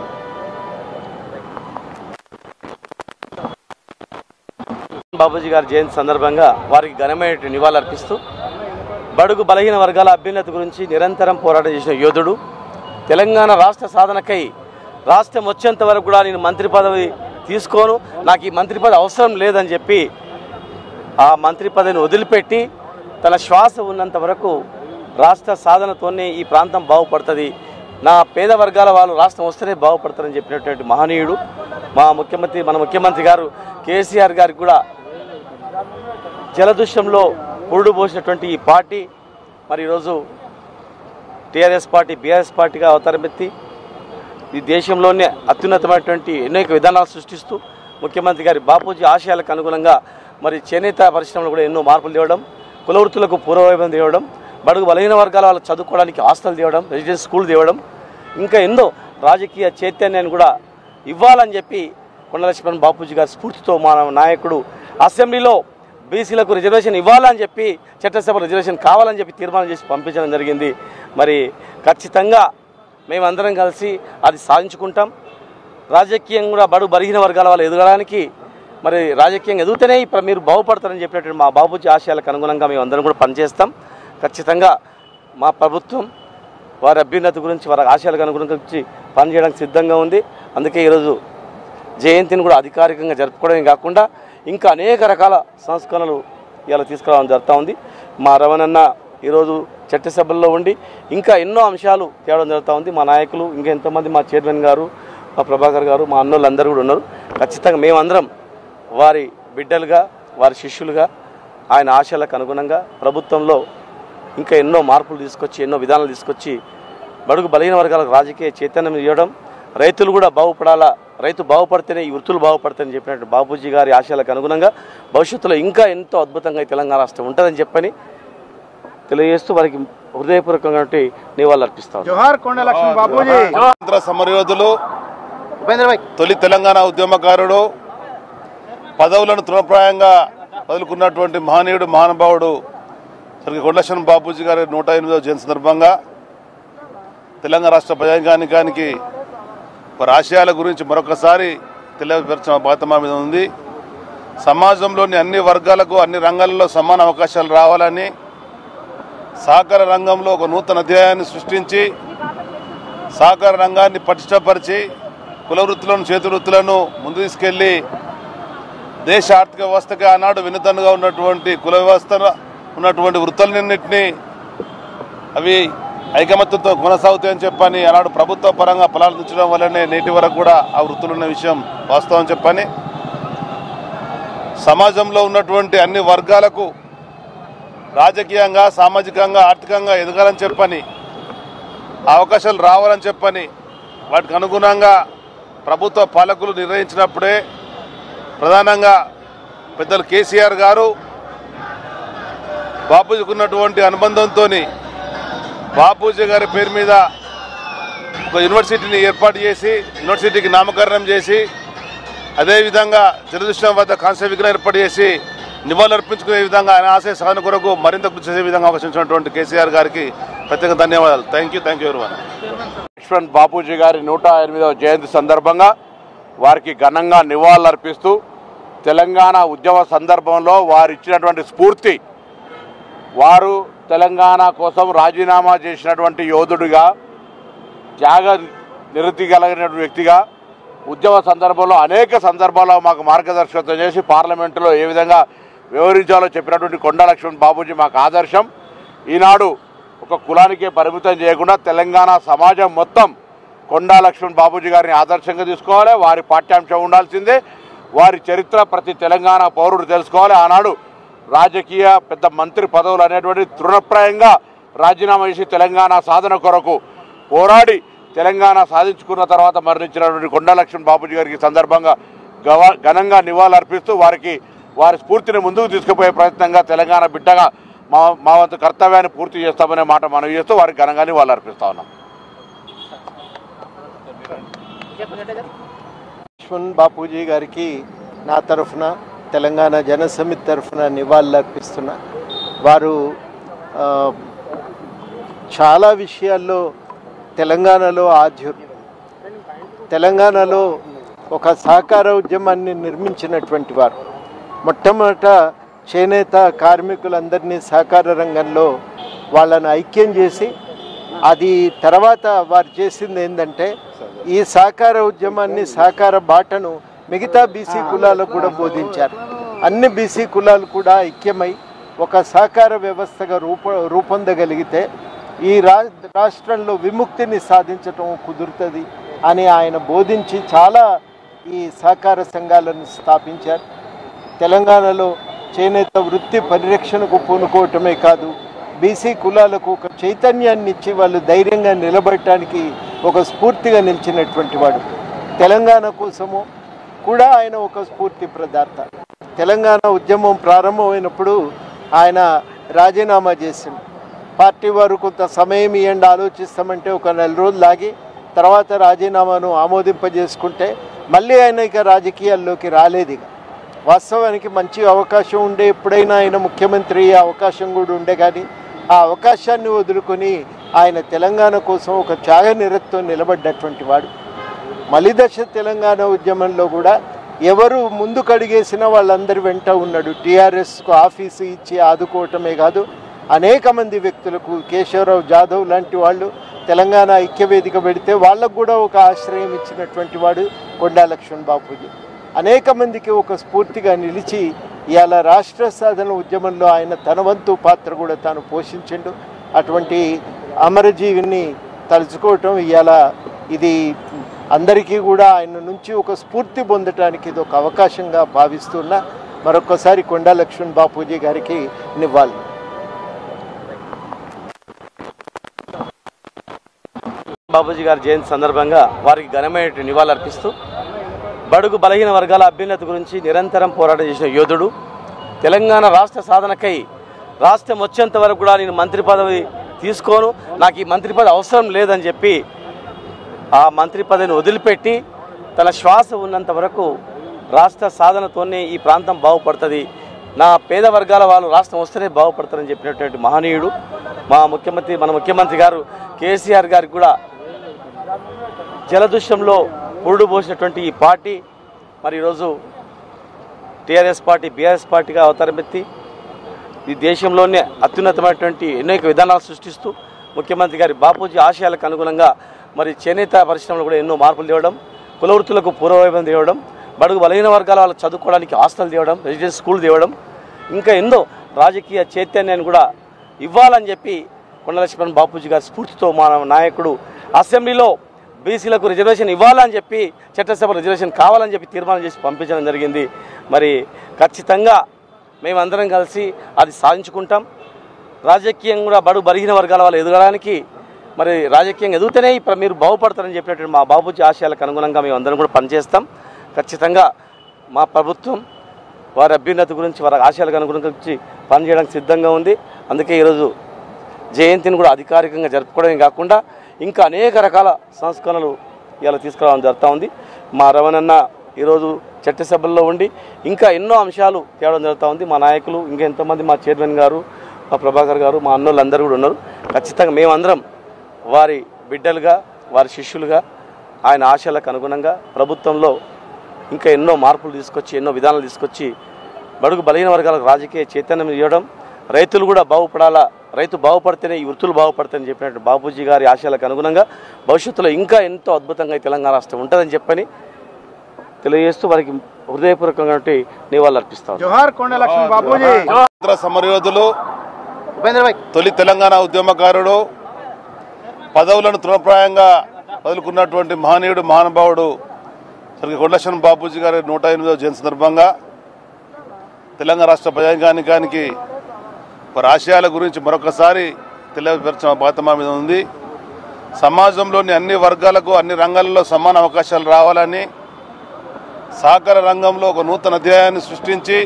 బాపూజీ గారి జయంతి సందర్భంగా వారికి ఘనమైన నివాళులు అర్పిస్తూ బడుగు బలహీన వర్గాల అభ్యున్నతి గురించి నిరంతరం పోరాటం చేసిన యోధుడు. తెలంగాణ రాష్ట్ర సాధనకై రాష్ట్రం వచ్చేంత వరకు కూడా నేను మంత్రి పదవి తీసుకోను, నాకు ఈ మంత్రి పదవి అవసరం లేదని చెప్పి ఆ మంత్రి పదవిని వదిలిపెట్టి తన శ్వాస ఉన్నంత వరకు రాష్ట్ర సాధనతోనే ఈ ప్రాంతం బాగుపడుతుంది, నా పేద వర్గాల వాళ్ళు రాష్ట్రం వస్తేనే బాగుపడతారని చెప్పినటువంటి మహనీయుడు. మన ముఖ్యమంత్రి గారు కేసీఆర్ గారికి కూడా జలదృశ్యంలో పురుడు పోసినటువంటి ఈ పార్టీ మరి ఈరోజు టీఆర్ఎస్ పార్టీ బీఆర్ఎస్ పార్టీగా అవతారమెత్తి ఈ దేశంలోనే అత్యున్నతమైనటువంటి అనేక విధానాలు సృష్టిస్తూ ముఖ్యమంత్రి గారి బాపూజీ ఆశయాలకు అనుగుణంగా మరి చేనేత పరిశ్రమలో కూడా ఎన్నో మార్పులు తేవడం, కుల వృత్తులకు పూర్వవైభవం తేవడం, బడుగు బలహీన వర్గాల వాళ్ళు చదువుకోవడానికి హాస్టల్ తేవడం, రెసిడెన్స్ స్కూల్ తేవడం, ఇంకా ఎన్నో రాజకీయ చైతన్యాన్ని కూడా ఇవ్వాలని చెప్పి కొండా లక్ష్మణ్ బాపూజీ గారి స్ఫూర్తితో మన నాయకుడు అసెంబ్లీలో బీసీలకు రిజర్వేషన్ ఇవ్వాలని చెప్పి, చట్టసభ రిజర్వేషన్ కావాలని చెప్పి తీర్మానం చేసి పంపించడం జరిగింది. మరి ఖచ్చితంగా మేమందరం కలిసి అది సాధించుకుంటాం. రాజకీయంగా కూడా బడుగు బలహీన వర్గాల వాళ్ళు ఎదగడానికి, మరి రాజకీయంగా ఎదుగుతూనే మీరు బాగుపడతారని చెప్పినటువంటి మా బాపూజీ ఆశయాలకు అనుగుణంగా మేము అందరం కూడా పనిచేస్తాం. ఖచ్చితంగా మా ప్రభుత్వం వారి అభ్యున్నతి గురించి, వారి ఆశయాలకు అనుగుణంగా పనిచేయడానికి సిద్ధంగా ఉంది. అందుకే ఈరోజు జయంతిని కూడా అధికారికంగా జరుపుకోవడమే కాకుండా ఇంకా అనేక రకాల సంస్కరణలు ఇలా తీసుకురావడం జరుగుతూ ఉంది. మా రమణన్న ఈరోజు చట్టసభల్లో ఉండి ఇంకా ఎన్నో అంశాలు తేవడం జరుగుతూ ఉంది. మా నాయకులు ఇంకా ఎంతోమంది, మా చైర్మన్ గారు, మా ప్రభాకర్ గారు, మా అన్నోళ్ళు అందరూ కూడా ఉన్నారు. ఖచ్చితంగా మేమందరం వారి బిడ్డలుగా, వారి శిష్యులుగా ఆయన ఆశయాలకు అనుగుణంగా ప్రభుత్వంలో ఇంకా ఎన్నో మార్పులు తీసుకొచ్చి ఎన్నో విధానాలు తీసుకొచ్చి బడుగు బలహీన వర్గాలకు రాజకీయ చైతన్యం ఇవ్వడం, రైతులు కూడా బాగుపడాలా, రైతు బాగుపడితేనే ఈ వృత్తులు బాగుపడతాయని చెప్పినట్టు బాపూజీ గారి ఆశయాలకు అనుగుణంగా భవిష్యత్తులో ఇంకా ఎంతో అద్భుతంగా ఈ తెలంగాణ రాష్ట్రం ఉంటుందని చెప్పని తెలియజేస్తూ వారికి హృదయపూర్వకంగా నివాళులు అర్పిస్తాం. జోహార్ కొండ లక్ష్మణ్ బాపూజీ. స్వాతంత్ర సమరయోధులు, తొలి తెలంగాణ ఉద్యమకారుడు, పదవులను తృణప్రాయంగా వదులుకున్నటువంటి మహనీయుడు, మహానుభావుడు శ్రీ కొండ లక్ష్మణ్ బాపూజీ గారి 108వ జయంతి సందర్భంగా తెలంగాణ రాష్ట్ర ప్రజానికానికి వారి ఆశయాల గురించి మరొకసారి తెలియపరిచిన బాధ్యత మా మీద ఉంది. సమాజంలోని అన్ని వర్గాలకు అన్ని రంగాలలో సమాన అవకాశాలు రావాలని, సహకార రంగంలో ఒక నూతన అధ్యాయాన్ని సృష్టించి సహకార రంగాన్ని పటిష్టపరిచి కుల వృత్తులను, చేతి వృత్తులను ముందు తీసుకెళ్లి దేశ ఆర్థిక వ్యవస్థకి ఆనాడు వెన్నుదన్నుగా ఉన్నటువంటి కుల వ్యవస్థ ఉన్నటువంటి వృత్తులన్నింటినీ అవి ఐకమత్యంతో కొనసాగుతాయని చెప్పని ఆనాడు ప్రభుత్వ పరంగా ఫలాలు తెచ్చడం వల్లనే నేటి వరకు కూడా ఆ వృత్తులు ఉన్న విషయం వాస్తవం చెప్పని, సమాజంలో ఉన్నటువంటి అన్ని వర్గాలకు రాజకీయంగా, సామాజికంగా, ఆర్థికంగా ఎదగాలని చెప్పని, అవకాశాలు రావాలని చెప్పని వాటికి అనుగుణంగా ప్రభుత్వ పాలకులు నిర్ణయించినప్పుడే ప్రధానంగా పెద్దలు కేసీఆర్ గారు బాపూజీకి ఉన్నటువంటి అనుబంధంతో బాపూజీ గారి పేరు మీద ఒక యూనివర్సిటీని ఏర్పాటు చేసి యూనివర్సిటీకి నామకరణం చేసి అదేవిధంగా జలదృష్టం వద్ద కాంస్య విగ్రహం ఏర్పాటు చేసి నివాళులు అర్పించుకునే విధంగా ఆయన ఆశయ సాధన కొరకు మరింత కృషి చేసే విధంగా అవకాశించినటువంటి కేసీఆర్ గారికి ప్రత్యేక ధన్యవాదాలు. Thank you everyone. Laxman Bapuji గారి 108వ జయంతి సందర్భంగా వారికి ఘనంగా నివాళులు అర్పిస్తూ తెలంగాణ ఉద్యమ సందర్భంలో వారు ఇచ్చినటువంటి స్ఫూర్తి, వారు తెలంగాణ కోసం రాజీనామా చేసినటువంటి యోధుడిగా, త్యాగ నిరతి కలిగినటువంటి వ్యక్తిగా ఉద్యమ సందర్భంలో అనేక సందర్భాల్లో మాకు మార్గదర్శకత్వం చేసి పార్లమెంటులో ఏ విధంగా వ్యవహరించాలో చెప్పినటువంటి కొండ లక్ష్మణ్ బాపూజీ మాకు ఆదర్శం. ఈనాడు ఒక కులానికే పరిమితం చేయకుండా తెలంగాణ సమాజం మొత్తం కొండా లక్ష్మణ్ బాపూజీ గారిని ఆదర్శంగా తీసుకోవాలి. వారి పాఠ్యాంశం ఉండాల్సిందే. వారి చరిత్ర ప్రతి తెలంగాణ పౌరుడు తెలుసుకోవాలి. ఆనాడు రాజకీయ పెద్ద మంత్రి పదవులు అనేటువంటి తృణప్రాయంగా రాజీనామా చేసి తెలంగాణ సాధన కొరకు పోరాడి తెలంగాణ సాధించుకున్న తర్వాత మరణించినటువంటి కొండా లక్ష్మణ్ బాపూజీ గారికి సందర్భంగా ఘనంగా నివాళులు అర్పిస్తూ వారి స్ఫూర్తిని ముందుకు తీసుకుపోయే ప్రయత్నంగా తెలంగాణ బిడ్డగా మా వంతు కర్తవ్యాన్ని పూర్తి చేస్తామనే మాట మనవి చేస్తూ వారికి ఘనంగా నివాళులు అర్పిస్తా ఉన్నాం. లక్ష్మణ్ బాపూజీ గారికి నా తరఫున, తెలంగాణ జనసమితి తరఫున నివాళులు అర్పిస్తున్నా. వారు చాలా విషయాల్లో తెలంగాణలో ఆద్యులు. తెలంగాణలో ఒక సహకార ఉద్యమాన్ని నిర్మించినటువంటి వారు. మొట్టమొదట చేనేత కార్మికులందరినీ సహకార రంగంలో వాళ్ళను ఐక్యం చేసి, అది తర్వాత వారు చేసింది ఏంటంటే ఈ సహకార ఉద్యమాన్ని, సహకార బాటను మిగతా బీసీ కులాలకు కూడా బోధించారు. అన్ని బీసీ కులాలు కూడా ఐక్యమై ఒక సహకార వ్యవస్థగా రూపొందగలిగితే ఈ రాష్ట్రంలో విముక్తిని సాధించటం కుదురుతుంది అని ఆయన బోధించి చాలా ఈ సహకార సంఘాలను స్థాపించారు. తెలంగాణలో చేనేత వృత్తి పరిరక్షణకు పూనుకోవటమే కాదు, బీసీ కులాలకు ఒక చైతన్యాన్ని ఇచ్చి వాళ్ళు ధైర్యంగా నిలబడటానికి ఒక స్ఫూర్తిగా నిలిచినటువంటి వాడు. తెలంగాణ కోసము కూడా ఆయన ఒక స్ఫూర్తి ప్రదాత. తెలంగాణ ఉద్యమం ప్రారంభమైనప్పుడు ఆయన రాజీనామా చేసిండు. పార్టీ వారు కొంత సమయం ఇవ్వండి ఆలోచిస్తామంటే ఒక 4 రోజులు ఆగి తర్వాత రాజీనామాను ఆమోదింపజేసుకుంటే మళ్ళీ ఆయన ఇక రాజకీయాల్లోకి రాలేదు. వాస్తవానికి మంచి అవకాశం ఉండే, ఎప్పుడైనా ఆయన ముఖ్యమంత్రి అయ్యే అవకాశం కూడా ఉండే, కానీ ఆ అవకాశాన్ని వదులుకొని ఆయన తెలంగాణ కోసం ఒక త్యాగ నిరతితో నిలబడ్డటువంటి వాడు. మలిదశ తెలంగాణ ఉద్యమంలో కూడా ఎవరు ముందుకు అడిగేసిన వాళ్ళందరి వెంట ఉన్నాడు. టీఆర్ఎస్కు ఆఫీసు ఇచ్చి ఆదుకోవటమే కాదు, అనేక మంది వ్యక్తులకు, కేశవరావు జాదవ్ లాంటి వాళ్ళు తెలంగాణ ఐక్యవేదిక పెడితే వాళ్ళకు కూడా ఒక ఆశ్రయం ఇచ్చినటువంటి వాడు కొండా లక్ష్మణ్ బాపూజీ. అనేక మందికి ఒక స్ఫూర్తిగా నిలిచి ఇవాళ రాష్ట్ర సాధన ఉద్యమంలో ఆయన తన వంతు పాత్ర కూడా తాను పోషించిండు. అటువంటి అమరజీవిని తలుచుకోవటం ఇవాళ ఇది అందరికీ కూడా ఆయన నుంచి ఒక స్ఫూర్తి పొందటానికి ఇది ఒక అవకాశంగా భావిస్తున్నా. మరొకసారి కొండా లక్ష్మణ్ బాపూజీ గారికి నివాళులు. బాపూజీ గారి జయంతి సందర్భంగా వారికి ఘనమైన నివాళులర్పిస్తూ బడుగు బలహీన వర్గాల అభ్యున్నతి గురించి నిరంతరం పోరాటం చేసిన యోధుడు. తెలంగాణ రాష్ట్ర సాధనకై రాష్ట్రం వచ్చేంత వరకు కూడా నేను మంత్రి పదవి తీసుకోను, నాకు ఈ మంత్రి పదవి అవసరం లేదని చెప్పి ఆ మంత్రి పదవిని వదిలిపెట్టి తన శ్వాస ఉన్నంత వరకు రాష్ట్ర సాధనతోనే ఈ ప్రాంతం బాగుపడుతుంది, నా పేద వర్గాల వాళ్ళు రాష్ట్రం వస్తేనే బాగుపడతారని చెప్పినటువంటి మహనీయుడు మన ముఖ్యమంత్రి గారు కేసీఆర్ గారికి కూడా జలదృశ్యంలో పురుడు పోసినటువంటి ఈ పార్టీ మరి ఈరోజు టీఆర్ఎస్ పార్టీ బీఆర్ఎస్ పార్టీగా అవతారమెత్తి ఈ దేశంలోనే అత్యున్నతమైనటువంటి అనేక విధానాలు సృష్టిస్తూ ముఖ్యమంత్రి గారి బాపూజీ ఆశయాలకు అనుగుణంగా మరి చేనేత పరిశ్రమలో కూడా ఎన్నో మార్పులు తేవడం, కుల వృత్తులకు పూర్వవైభవం తేవడం, బడుగు బలహీన వర్గాల వాళ్ళు చదువుకోవడానికి హాస్టల్ తేవడం, రెసిడెన్స్ స్కూల్ తేవడం, ఇంకా ఎన్నో రాజకీయ చైతన్యాన్ని కూడా ఇవ్వాలని చెప్పి కొండ లక్ష్మణ్ బాపూజీ గారి స్ఫూర్తితో మన నాయకుడు అసెంబ్లీలో బీసీలకు రిజర్వేషన్ ఇవ్వాలని చెప్పి చట్టసభ రిజర్వేషన్ కావాలని చెప్పి తీర్మానం చేసి పంపించడం జరిగింది. మరి ఖచ్చితంగా మేమందరం కలిసి అది సాధించుకుంటాం. రాజకీయంగా కూడా బడుగు బలహీన వర్గాల వాళ్ళు ఎదగడానికి మరి రాజకీయంగా ఎదుగుతూనే మీరు బాగుపడతారని చెప్పినట్టు మా బాపూజీ ఆశయాలకు అనుగుణంగా మేము అందరం కూడా పనిచేస్తాం. ఖచ్చితంగా మా ప్రభుత్వం వారి అభ్యున్నతి గురించి వారి ఆశయాలకు అనుగుణంగా పనిచేయడానికి సిద్ధంగా ఉంది. అందుకే ఈరోజు జయంతిని కూడా అధికారికంగా జరుపుకోవడమే కాకుండా ఇంకా అనేక రకాల సంస్కరణలు ఇలా తీసుకురావడం జరుగుతూ ఉంది. మా రవణన్న ఈరోజు చట్టసభల్లో ఉండి ఇంకా ఎన్నో అంశాలు తేవడం జరుగుతూ ఉంది. మా నాయకులు ఇంకా ఎంతోమంది, మా చైర్మన్ గారు, మా ప్రభాకర్ గారు, మా అన్నోళ్ళందరూ కూడా ఉన్నారు. ఖచ్చితంగా మేమందరం వారి బిడ్డలుగా, వారి శిష్యులుగా ఆయన ఆశయాలకు అనుగుణంగా ప్రభుత్వంలో ఇంకా ఎన్నో మార్పులు తీసుకొచ్చి, ఎన్నో విధానాలు తీసుకొచ్చి బడుగు బలహీన వర్గాలకు రాజకీయ చైతన్యం ఇవ్వడం, రైతులు కూడా బాగుపడాలా, రైతు బాగుపడితేనే ఈ వృత్తులు బాగుపడతాయని చెప్పినట్టు బాపూజీ గారి ఆశయాలకు అనుగుణంగా భవిష్యత్తులో ఇంకా ఎంతో అద్భుతంగా తెలంగాణ రాష్ట్రం ఉంటుందని చెప్పని తెలియజేస్తూ వారికి హృదయపూర్వకంగా నివాళులు అర్పిస్తాం. జోహార్ కొండ లక్ష్మణ్ బాపూజీ. సమరయోధులు, తొలి తెలంగాణ ఉద్యమకారుడు, పదవులను తృణప్రాయంగా వదులుకున్నటువంటి మహనీయుడు, మహానుభావుడు శ్రీ కొండ లక్ష్మణ్ బాపూజీ గారి 108వ జయంతి సందర్భంగా తెలంగాణ రాష్ట్ర ప్రజానికానికి వారి ఆశయాల గురించి మరొకసారి తెలియపరచిన బాధ్యత మా మీద ఉంది. సమాజంలోని అన్ని వర్గాలకు అన్ని రంగాల్లో సమాన అవకాశాలు రావాలని సహకార రంగంలో ఒక నూతన అధ్యాయాన్ని సృష్టించి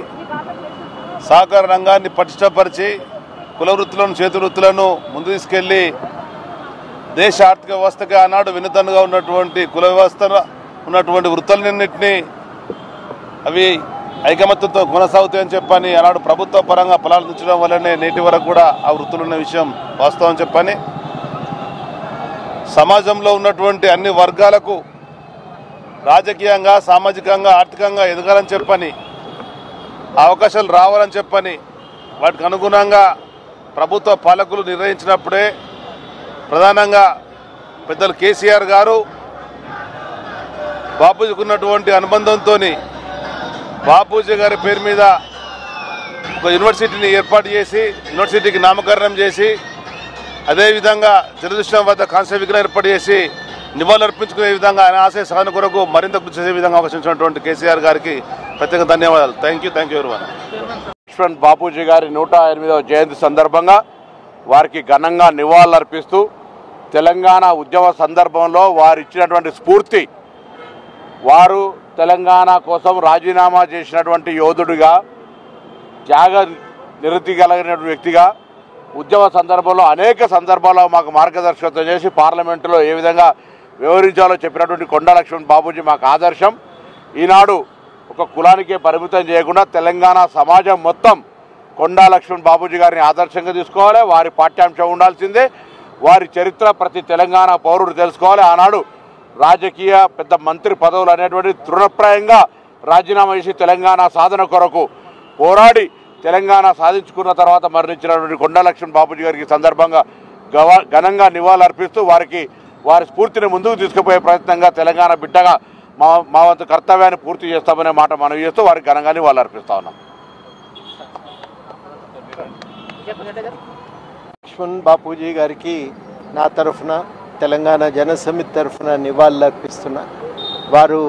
సహకార రంగాన్ని పటిష్టపరిచి కుల వృత్తులను, చేతి వృత్తులను ముందు తీసుకెళ్లి దేశ ఆర్థిక వ్యవస్థకి ఆనాడు వెనుదన్నుగా ఉన్నటువంటి కుల వ్యవస్థ ఉన్నటువంటి వృత్తులన్నింటినీ అవి ఐకమత్యంతో కొనసాగుతాయని చెప్పని ఆనాడు ప్రభుత్వ పరంగా ఫలాలు వల్లనే నేటి వరకు కూడా ఆ వృత్తులు ఉన్న విషయం వాస్తవం చెప్పని సమాజంలో ఉన్నటువంటి అన్ని వర్గాలకు రాజకీయంగా, సామాజికంగా, ఆర్థికంగా ఎదగాలని చెప్పని, అవకాశాలు రావాలని చెప్పని వాటికి అనుగుణంగా ప్రభుత్వ పాలకులు నిర్ణయించినప్పుడే ప్రధానంగా పెద్దలు కేసీఆర్ గారు బాపూజీకి ఉన్నటువంటి అనుబంధంతో బాపూజీ గారి పేరు మీద ఒక యూనివర్సిటీని ఏర్పాటు చేసి యూనివర్సిటీకి నామకరణం చేసి అదేవిధంగా జలదృశ్యం వద్ద కాంస్య విగ్రహం ఏర్పాటు చేసి నివాళులర్పించుకునే విధంగా ఆయన ఆశయ సాధన కొరకు మరింత కృషి చేసే విధంగా అవకాశించినటువంటి కేసీఆర్ గారికి ప్రత్యేక ధన్యవాదాలు. Thank you everyone. Laxman Bapuji గారి 108వ జయంతి సందర్భంగా వారికి ఘనంగా నివాళులర్పిస్తూ తెలంగాణ ఉద్యమ సందర్భంలో వారు ఇచ్చినటువంటి స్ఫూర్తి, వారు తెలంగాణ కోసం రాజీనామా చేసినటువంటి యోధుడిగా, త్యాగ నిరతి కలిగిన వ్యక్తిగా ఉద్యమ సందర్భంలో అనేక సందర్భాల్లో మాకు మార్గదర్శకత్వం చేసి పార్లమెంటులో ఏ విధంగా వ్యవహరించాలో చెప్పినటువంటి కొండ లక్ష్మణ్ బాపూజీ మాకు ఆదర్శం. ఈనాడు ఒక కులానికే పరిమితం చేయకుండా తెలంగాణ సమాజం మొత్తం కొండ లక్ష్మణ్ బాపూజీ గారిని ఆదర్శంగా తీసుకోవాలి. వారి పాఠ్యాంశం ఉండాల్సిందే. వారి చరిత్ర ప్రతి తెలంగాణ పౌరుడు తెలుసుకోవాలి. ఆనాడు రాజకీయ పెద్ద మంత్రి పదవులు అనేటువంటి తృణప్రాయంగా రాజీనామా చేసి తెలంగాణ సాధన కొరకు పోరాడి తెలంగాణ సాధించుకున్న తర్వాత మరణించినటువంటి కొండ లక్ష్మణ్ బాపూజీ గారికి సందర్భంగా ఘనంగా నివాళులర్పిస్తూ వారి స్ఫూర్తిని ముందుకు తీసుకుపోయే ప్రయత్నంగా తెలంగాణ బిడ్డగా మా వంతు కర్తవ్యాన్ని పూర్తి చేస్తామనే మాట మనవి చేస్తూ వారికి ఘనంగా నివాళులర్పిస్తా ఉన్నాం. లక్ష్మణ్ బాపూజీ గారికి నా తరఫున, తెలంగాణ జనసమితి తరఫున నివాళులర్పిస్తున్నా. వారు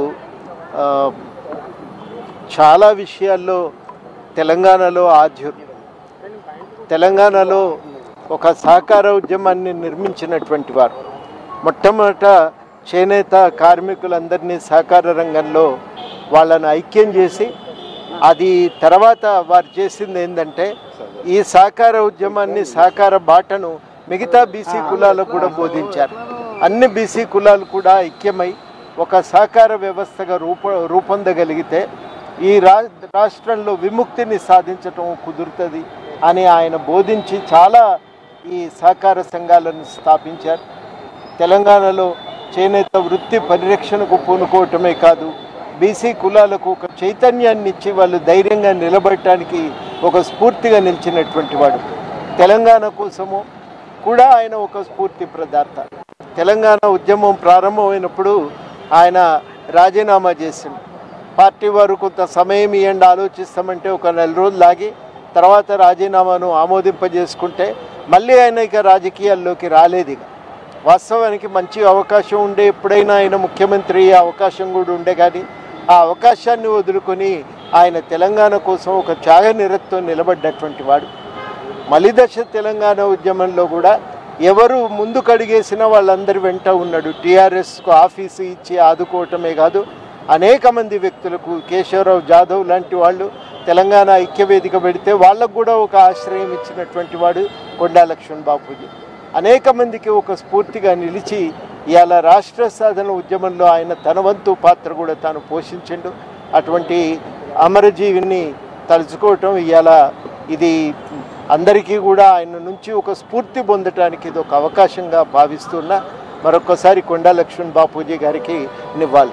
చాలా విషయాల్లో తెలంగాణలో ఆద్యులు. తెలంగాణలో ఒక సహకార ఉద్యమాన్ని నిర్మించినటువంటి వారు. మొట్టమొదట చేనేత కార్మికులందరినీ సహకార రంగంలో వాళ్ళను ఐక్యం చేసి, అది తర్వాత వారు చేసింది ఏంటంటే ఈ సహకార ఉద్యమాన్ని, సహకార బాటను మిగతా బీసీ కులాలకు కూడా బోధించారు. అన్ని బీసీ కులాలు కూడా ఐక్యమై ఒక సహకార వ్యవస్థగా రూపొందగలిగితే ఈ రాష్ట్రంలో విముక్తిని సాధించటం కుదురుతుంది అని ఆయన బోధించి చాలా ఈ సహకార సంఘాలను స్థాపించారు. తెలంగాణలో చేనేత వృత్తి పరిరక్షణకు పూనుకోవటమే కాదు, బీసీ కులాలకు ఒక చైతన్యాన్ని ఇచ్చి వాళ్ళు ధైర్యంగా నిలబడటానికి ఒక స్ఫూర్తిగా నిలిచినటువంటి వాడు. తెలంగాణ కోసము కూడా ఆయన ఒక స్ఫూర్తి ప్రదాత. తెలంగాణ ఉద్యమం ప్రారంభమైనప్పుడు ఆయన రాజీనామా చేసిండు. పార్టీ వారు కొంత సమయం ఇవ్వండి ఆలోచిస్తామంటే ఒక 4 రోజులు ఆగి తర్వాత రాజీనామాను ఆమోదింపజేసుకుంటే మళ్ళీ ఆయన ఇక రాజకీయాల్లోకి రాలేదు. ఇక వాస్తవానికి మంచి అవకాశం ఉండే, ఎప్పుడైనా ఆయన ముఖ్యమంత్రి అవకాశం కూడా ఉండే, కానీ ఆ అవకాశాన్ని వదులుకొని ఆయన తెలంగాణ కోసం ఒక త్యాగనిరతితో నిలబడ్డటువంటి వాడు. మలిదశ తెలంగాణ ఉద్యమంలో కూడా ఎవరు ముందుకు అడిగేసినా వాళ్ళందరి వెంట ఉన్నాడు. టీఆర్ఎస్కు ఆఫీసు ఇచ్చి ఆదుకోవటమే కాదు, అనేక మంది వ్యక్తులకు, కేశవరావు జాదవ్ లాంటి వాళ్ళు తెలంగాణ ఐక్యవేదిక పెడితే వాళ్ళకు కూడా ఒక ఆశ్రయం ఇచ్చినటువంటి వాడు కొండా లక్ష్మణ్ బాపూజీ. అనేక మందికి ఒక స్ఫూర్తిగా నిలిచి ఇవాళ రాష్ట్ర సాధన ఉద్యమంలో ఆయన తన వంతు పాత్ర కూడా తాను పోషించిండు. అటువంటి అమరజీవిని తలుచుకోవటం ఇవాళ ఇది అందరికీ కూడా ఆయన నుంచి ఒక స్ఫూర్తి పొందటానికి ఇది ఒక అవకాశంగా భావిస్తున్నా. మరొకసారి కొండా లక్ష్మణ్ బాపూజీ గారికి నివాళులు.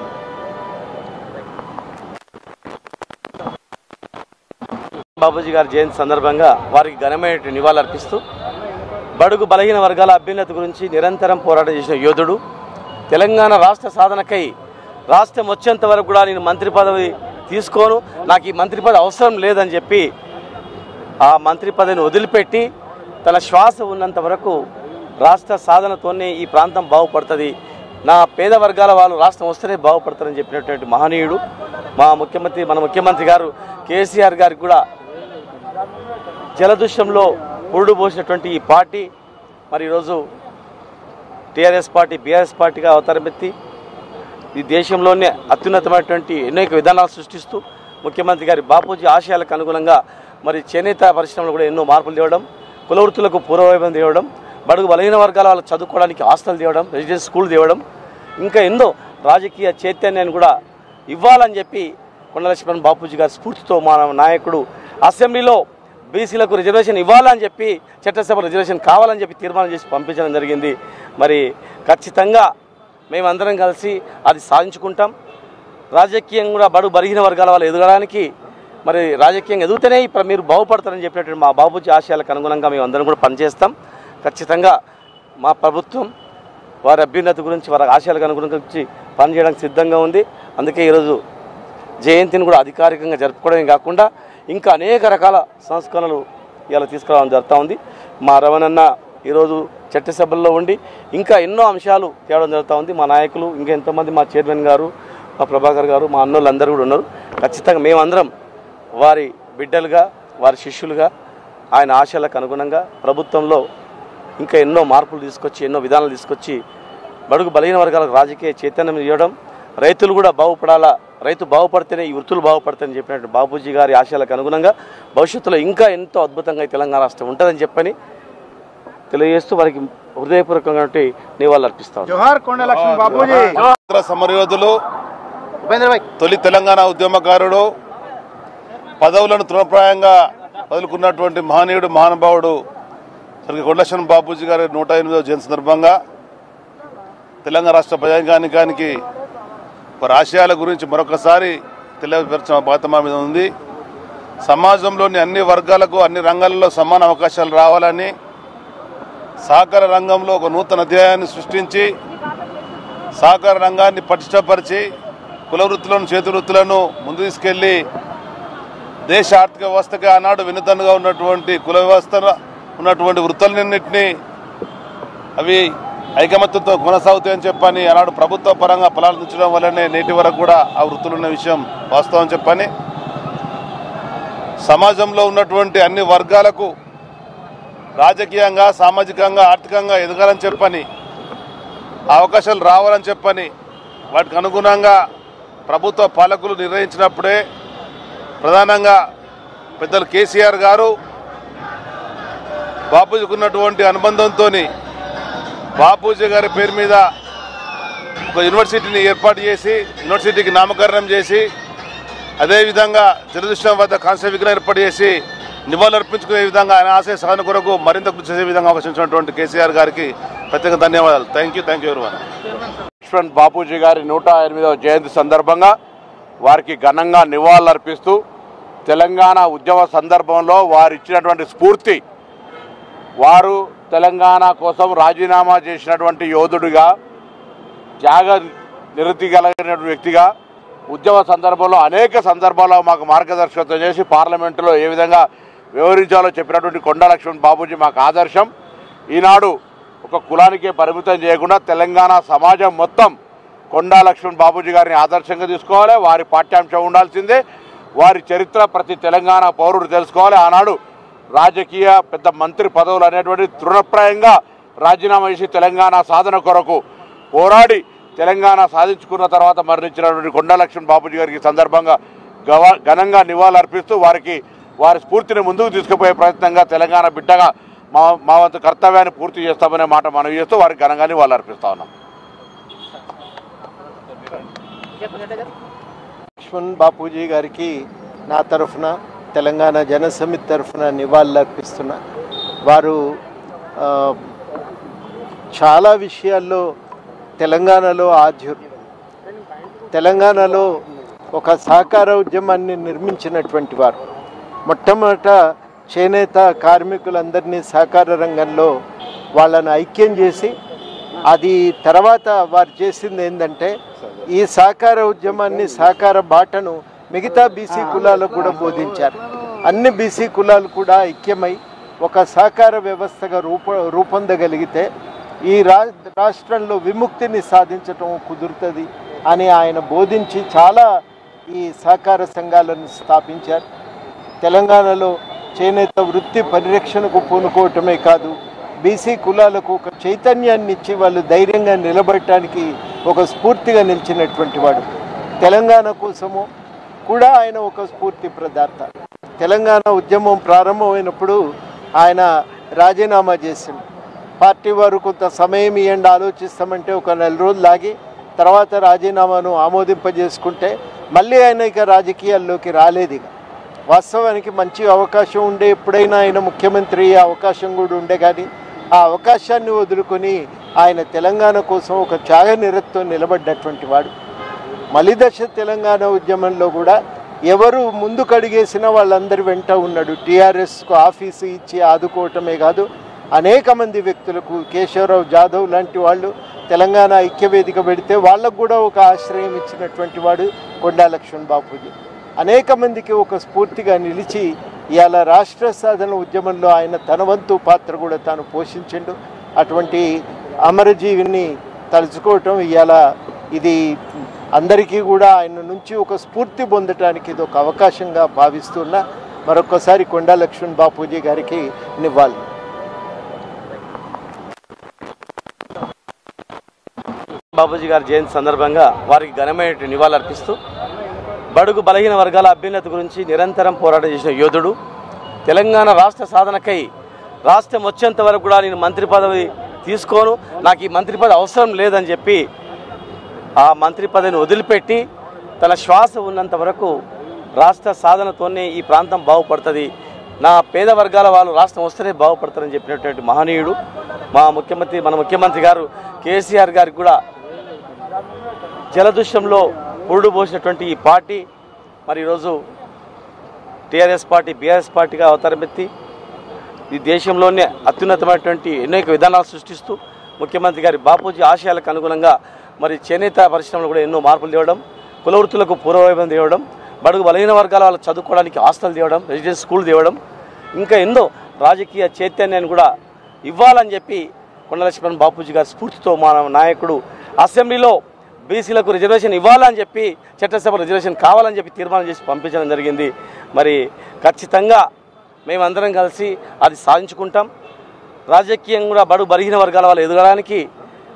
బాపూజీ గారి జయంతి సందర్భంగా వారికి ఘనమైన నివాళులు అర్పిస్తూ బడుగు బలహీన వర్గాల అభ్యున్నతి గురించి నిరంతరం పోరాటం చేసిన యోధుడు. తెలంగాణ రాష్ట్ర సాధనకై రాష్ట్రం వచ్చేంత వరకు కూడా నేను మంత్రి పదవి తీసుకోను, నాకు ఈ మంత్రి పదవి అవసరం లేదని చెప్పి ఆ మంత్రి పదవిని వదిలిపెట్టి తన శ్వాస ఉన్నంత వరకు రాష్ట్ర సాధనతోనే ఈ ప్రాంతం బాగుపడుతుంది, నా పేద వర్గాల వాళ్ళు రాష్ట్రం వస్తేనే బాగుపడతారని చెప్పినటువంటి మహనీయుడు మన ముఖ్యమంత్రి గారు కేసీఆర్ గారికి కూడా జలదృశ్యంలో పురుడు పోసినటువంటి ఈ పార్టీ మరి ఈరోజు టీఆర్ఎస్ పార్టీ బీఆర్ఎస్ పార్టీగా అవతారమెత్తి ఈ దేశంలోనే అత్యున్నతమైనటువంటి అనేక విధానాలు సృష్టిస్తూ ముఖ్యమంత్రి గారి బాపూజీ ఆశయాలకు అనుగుణంగా మరి చేనేత పరిశ్రమలో కూడా ఎన్నో మార్పులు తేవడం, కుల వృత్తులకు పూర్వవైభవం తేవడం, బడుగు బలహీన వర్గాల వాళ్ళు చదువుకోవడానికి హాస్టల్ తేవడం, రెసిడెన్స్ స్కూల్ తేవడం, ఇంకా ఎన్నో రాజకీయ చైతన్యాన్ని కూడా ఇవ్వాలని చెప్పి కొండా లక్ష్మణ్ బాపూజీ గారి స్ఫూర్తితో మన నాయకుడు అసెంబ్లీలో బీసీలకు రిజర్వేషన్ ఇవ్వాలని చెప్పి, చట్టసభ రిజర్వేషన్ కావాలని చెప్పి తీర్మానం చేసి పంపించడం జరిగింది. మరి ఖచ్చితంగా మేమందరం కలిసి అది సాధించుకుంటాం. రాజకీయంగా కూడా బడుగు బలహీన వర్గాల వాళ్ళు ఎదగడానికి, మరి రాజకీయంగా ఎదుగుతూనే ఇప్పుడు మీరు బాగుపడతారని చెప్పినటువంటి మా బాపూజీ ఆశయాలకు అనుగుణంగా మేము అందరం కూడా పనిచేస్తాం. ఖచ్చితంగా మా ప్రభుత్వం వారి అభ్యున్నతి గురించి, వారి ఆశయాలకు అనుగుణంగా పనిచేయడానికి సిద్ధంగా ఉంది. అందుకే ఈరోజు జయంతిని కూడా అధికారికంగా జరుపుకోవడమే కాకుండా ఇంకా అనేక రకాల సంస్కరణలు ఇలా తీసుకురావడం జరుగుతూ ఉంది. మా రవణన్న ఈరోజు చట్టసభల్లో ఉండి ఇంకా ఎన్నో అంశాలు తేవడం జరుగుతూ ఉంది. మా నాయకులు ఇంకా ఎంతోమంది, మా చైర్మన్ గారు, మా ప్రభాకర్ గారు, మా అన్నోళ్ళందరూ కూడా ఉన్నారు. ఖచ్చితంగా మేమందరం వారి బిడ్డలుగా, వారి శిష్యులుగా ఆయన ఆశయాలకు అనుగుణంగా ప్రభుత్వంలో ఇంకా ఎన్నో మార్పులు తీసుకొచ్చి, ఎన్నో విధానాలు తీసుకొచ్చి బడుగు బలహీన వర్గాలకు రాజకీయ చైతన్యం ఇవ్వడం, రైతులు కూడా బాగుపడాలా, రైతు బాగుపడితేనే ఈ వృత్తులు బాగుపడతాయని చెప్పినట్టు బాపూజీ గారి ఆశయాలకు అనుగుణంగా భవిష్యత్తులో ఇంకా ఎంతో అద్భుతంగా తెలంగాణ రాష్ట్రం ఉంటుందని చెప్పని తెలియజేస్తూ వారికి హృదయపూర్వకంగా నివాళులు అర్పిస్తాం. జోహార్ కొండా లక్ష్మణ్ బాపూజీ. సమరయోధులు, తొలి తెలంగాణ ఉద్యమకారుడు, పదవులను తృణప్రాయంగా వదులుకున్నటువంటి మహనీయుడు, మహానుభావుడు శ్రీ కొండా లక్ష్మణ్ బాపూజీ గారి 108వ జయంతి సందర్భంగా తెలంగాణ రాష్ట్ర ప్రజానికానికి వారి ఆశయాల గురించి మరొకసారి తెలియపరచిన బాధ్యత మా మీద ఉంది. సమాజంలోని అన్ని వర్గాలకు, అన్ని రంగాలలో సమాన అవకాశాలు రావాలని సహకార రంగంలో ఒక నూతన అధ్యాయాన్ని సృష్టించి సహకార రంగాన్ని పటిష్టపరిచి కుల వృత్తులను, చేతి వృత్తులను ముందు తీసుకెళ్లి దేశ ఆర్థిక వ్యవస్థకి ఆనాడు వెన్నుదన్నుగా ఉన్నటువంటి కుల వ్యవస్థ ఉన్నటువంటి వృత్తులన్నింటినీ అవి ఐకమత్యంతో కొనసాగుతాయని చెప్పని ఆనాడు ప్రభుత్వ పరంగా ఫలాలు వల్లనే నేటి వరకు కూడా ఆ వృత్తులు ఉన్న విషయం వాస్తవం చెప్పని, సమాజంలో ఉన్నటువంటి అన్ని అవకాశాలు రావాలని చెప్పని వాటికి అనుగుణంగా ప్రభుత్వ పాలకులు నిర్ణయించినప్పుడే ప్రధానంగా పెద్దలు కేసీఆర్ గారు బాపూజీకి ఉన్నటువంటి అనుబంధంతో బాపూజీ గారి పేరు మీద ఒక యూనివర్సిటీని ఏర్పాటు చేసి యూనివర్సిటీకి నామకరణం చేసి అదేవిధంగా జలదృష్టం వద్ద కాంస్య విగ్రహం ఏర్పాటు చేసి నివాళులర్పించుకునే విధంగా ఆయన ఆశయ సాధన కొరకు మరింత కృషి చేసే విధంగా అవకాశించినటువంటి కేసీఆర్ గారికి ప్రత్యేక ధన్యవాదాలు. Thank you everyone. బాపూజీ గారి 108వ జయంతి సందర్భంగా వారికి ఘనంగా నివాళులర్పిస్తూ తెలంగాణ ఉద్యమ సందర్భంలో వారు ఇచ్చినటువంటి స్ఫూర్తి, వారు తెలంగాణ కోసం రాజీనామా చేసినటువంటి యోధుడిగా, త్యాగ నిరతి కలిగిన వ్యక్తిగా ఉద్యమ సందర్భంలో అనేక సందర్భాల్లో మాకు మార్గదర్శకత్వం చేసి పార్లమెంటులో ఏ విధంగా వ్యవహరించాలో చెప్పినటువంటి కొండా లక్ష్మణ్ బాపూజీ మాకు ఆదర్శం. ఈనాడు ఒక కులానికే పరిమితం చేయకుండా తెలంగాణ సమాజం మొత్తం కొండా లక్ష్మణ్ బాపూజీ గారిని ఆదర్శంగా తీసుకోవాలి. వారి పాఠ్యాంశం ఉండాల్సిందే. వారి చరిత్ర ప్రతి తెలంగాణ పౌరుడు తెలుసుకోవాలి. ఆనాడు రాజకీయ పెద్ద మంత్రి పదవులు అనేటువంటి తృణప్రాయంగా రాజీనామా చేసి తెలంగాణ సాధన కొరకు పోరాడి తెలంగాణ సాధించుకున్న తర్వాత మరణించినటువంటి కొండా లక్ష్మణ్ బాపూజీ గారికి సందర్భంగా ఘనంగా నివాళులర్పిస్తూ వారి స్ఫూర్తిని ముందుకు తీసుకుపోయే ప్రయత్నంగా తెలంగాణ బిడ్డగా మా వంతు కర్తవ్యాన్ని పూర్తి చేస్తామనే మాట మనవి చేస్తూ వారికి ఘనంగా నివాళులర్పిస్తా ఉన్నాం. లక్ష్మణ్ బాపూజీ గారికి నా తరఫున, తెలంగాణ జనసమితి తరఫున నివాళులర్పిస్తున్నా. వారు చాలా విషయాల్లో తెలంగాణలో ఆద్యులు. తెలంగాణలో ఒక సహకార ఉద్యమాన్ని నిర్మించినటువంటి వారు. మొట్టమొదట చేనేత కార్మికులందరినీ సహకార రంగంలో వాళ్ళను ఐక్యం చేసి, అది తర్వాత వారు చేసింది ఏంటంటే ఈ సహకార ఉద్యమాన్ని, సహకార బాటను మిగతా బీసీ కులాలకు కూడా బోధించారు. అన్ని బీసీ కులాలు కూడా ఐక్యమై ఒక సహకార వ్యవస్థగా రూపొందగలిగితే ఈ రాష్ట్రంలో విముక్తిని సాధించటం కుదురుతుంది అని ఆయన బోధించి చాలా ఈ సహకార సంఘాలను స్థాపించారు. తెలంగాణలో చేనేత వృత్తి పరిరక్షణకు పూనుకోవటమే కాదు, బీసీ కులాలకు ఒక చైతన్యాన్ని ఇచ్చి వాళ్ళు ధైర్యంగా నిలబడటానికి ఒక స్ఫూర్తిగా నిలిచినటువంటి వాడు. తెలంగాణ కోసము కూడా ఆయన ఒక స్ఫూర్తి ప్రదాత. తెలంగాణ ఉద్యమం ప్రారంభమైనప్పుడు ఆయన రాజీనామా చేసిండు. పార్టీ వారు కొంత సమయం ఇవ్వండి ఆలోచిస్తామంటే ఒక 4 రోజులు ఆగి తర్వాత రాజీనామాను ఆమోదింపజేసుకుంటే మళ్ళీ ఆయన ఇక రాజకీయాల్లోకి రాలేదు. వాస్తవానికి మంచి అవకాశం ఉండే, ఎప్పుడైనా ఆయన ముఖ్యమంత్రి అయ్యే అవకాశం కూడా ఉండే, కానీ ఆ అవకాశాన్ని వదులుకొని ఆయన తెలంగాణ కోసం ఒక త్యాగ నిరతితో నిలబడ్డటువంటి వాడు. మలిదశ తెలంగాణ ఉద్యమంలో కూడా ఎవరు ముందుకు అడిగేసిన వాళ్ళందరి వెంట ఉన్నాడు. టీఆర్ఎస్కు ఆఫీసు ఇచ్చి ఆదుకోవటమే కాదు, అనేక మంది వ్యక్తులకు, కేశవరావు జాదవ్ లాంటి వాళ్ళు తెలంగాణ ఐక్యవేదిక పెడితే వాళ్ళకు కూడా ఒక ఆశ్రయం ఇచ్చినటువంటి వాడు కొండా లక్ష్మణ్ బాపూజీ. అనేక మందికి ఒక స్ఫూర్తిగా నిలిచి ఇవాళ రాష్ట్ర సాధన ఉద్యమంలో ఆయన తన వంతు పాత్ర కూడా తాను పోషించిండు. అటువంటి అమరజీవిని తలుచుకోవటం ఇవాళ ఇది అందరికీ కూడా ఆయన నుంచి ఒక స్ఫూర్తి పొందటానికి ఇది ఒక అవకాశంగా భావిస్తున్నా. మరొకసారి కొండా లక్ష్మణ్ బాపూజీ గారికి నివాళులు. బాపూజీ గారి జయంతి సందర్భంగా వారికి ఘనమైన నివాళులర్పిస్తూ బడుగు బలహీన వర్గాల అభ్యున్నతి గురించి నిరంతరం పోరాటం చేసిన యోధుడు. తెలంగాణ రాష్ట్ర సాధనకై రాష్ట్రం వచ్చేంత వరకు కూడా నేను మంత్రి పదవి తీసుకోను, నాకు ఈ మంత్రి పదవి అవసరం లేదని చెప్పి ఆ మంత్రి పదవిని వదిలిపెట్టి తన శ్వాస ఉన్నంత వరకు రాష్ట్ర సాధనతోనే ఈ ప్రాంతం బాగుపడుతుంది, నా పేద వర్గాల వాళ్ళు రాష్ట్రం వస్తేనే బాగుపడతారని చెప్పినటువంటి మహనీయుడు మన ముఖ్యమంత్రి గారు కేసీఆర్ గారికి కూడా జలదృశ్యంలో పురుడు పోసినటువంటి ఈ పార్టీ మరి ఈరోజు టీఆర్ఎస్ పార్టీ బీఆర్ఎస్ పార్టీగా అవతారమెత్తి ఈ దేశంలోనే అత్యున్నతమైనటువంటి అనేక విధానాలు సృష్టిస్తూ ముఖ్యమంత్రి గారి బాపూజీ ఆశయాలకు అనుగుణంగా మరి చేనేత పరిశ్రమలు కూడా ఎన్నో మార్పులు తేవడం, కులవృత్తులకు పూర్వవైభవం తేవడం, బడుగు బలహీన వర్గాల వాళ్ళు చదువుకోవడానికి హాస్టల్ తేవడం, రెసిడెన్స్ స్కూల్ తేవడం, ఇంకా ఎన్నో రాజకీయ చైతన్యాన్ని కూడా ఇవ్వాలని చెప్పి కొండా లక్ష్మణ్ బాపూజీ గారి స్ఫూర్తితో మన నాయకుడు అసెంబ్లీలో బీసీలకు రిజర్వేషన్ ఇవ్వాలని చెప్పి, చట్టసభ రిజర్వేషన్ కావాలని చెప్పి తీర్మానం చేసి పంపించడం జరిగింది. మరి ఖచ్చితంగా మేమందరం కలిసి అది సాధించుకుంటాం. రాజకీయంగా కూడా బడుగు బలహీన వర్గాల వాళ్ళు ఎదగడానికి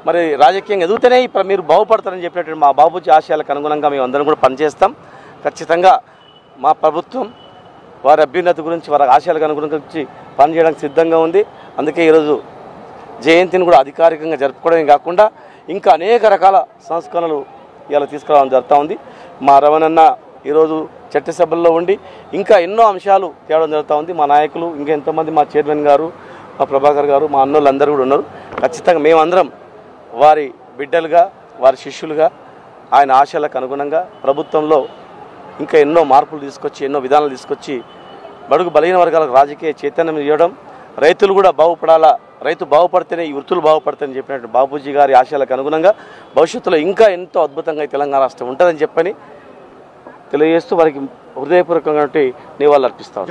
మరి రాజకీయంగా ఎదుగుతూనే ఇప్పుడు మీరు బాగుపడతారని చెప్పినట్టు మా బాబూజీ ఆశయాలకు అనుగుణంగా మేము అందరం కూడా పనిచేస్తాం. ఖచ్చితంగా మా ప్రభుత్వం వారి అభ్యున్నతి గురించి వారి ఆశయాలకు అనుగుణంగా పనిచేయడానికి సిద్ధంగా ఉంది. అందుకే ఈరోజు జయంతిని కూడా అధికారికంగా జరుపుకోవడమే కాకుండా ఇంకా అనేక రకాల సంస్కరణలు ఇలా తీసుకురావడం జరుగుతూ ఉంది. మా రమణన్న ఈరోజు చట్టసభల్లో ఉండి ఇంకా ఎన్నో అంశాలు తేవడం జరుగుతూ ఉంది. మా నాయకులు ఇంకా ఎంతోమంది, మా చైర్మన్ గారు, మా ప్రభాకర్ గారు, మా అన్నోళ్ళందరూ కూడా ఉన్నారు. ఖచ్చితంగా మేమందరం వారి బిడ్డలుగా, వారి శిష్యులుగా ఆయన ఆశయాలకు అనుగుణంగా ప్రభుత్వంలో ఇంకా ఎన్నో మార్పులు తీసుకొచ్చి, ఎన్నో విధానాలు తీసుకొచ్చి బడుగు బలహీన వర్గాలకు రాజకీయ చైతన్యం ఇవ్వడం, రైతులు కూడా బాగుపడాలా, రైతు బాగుపడితేనే ఈ వృత్తులు బాగుపడతాయని చెప్పినట్టు బాబూజీ గారి ఆశయాలకు అనుగుణంగా భవిష్యత్తులో ఇంకా ఎంతో అద్భుతంగా తెలంగాణ రాష్ట్రం ఉంటుందని చెప్పని తెలియజేస్తూ వారికి హృదయపూర్వకంగా నివాళులు అర్పిస్తాం.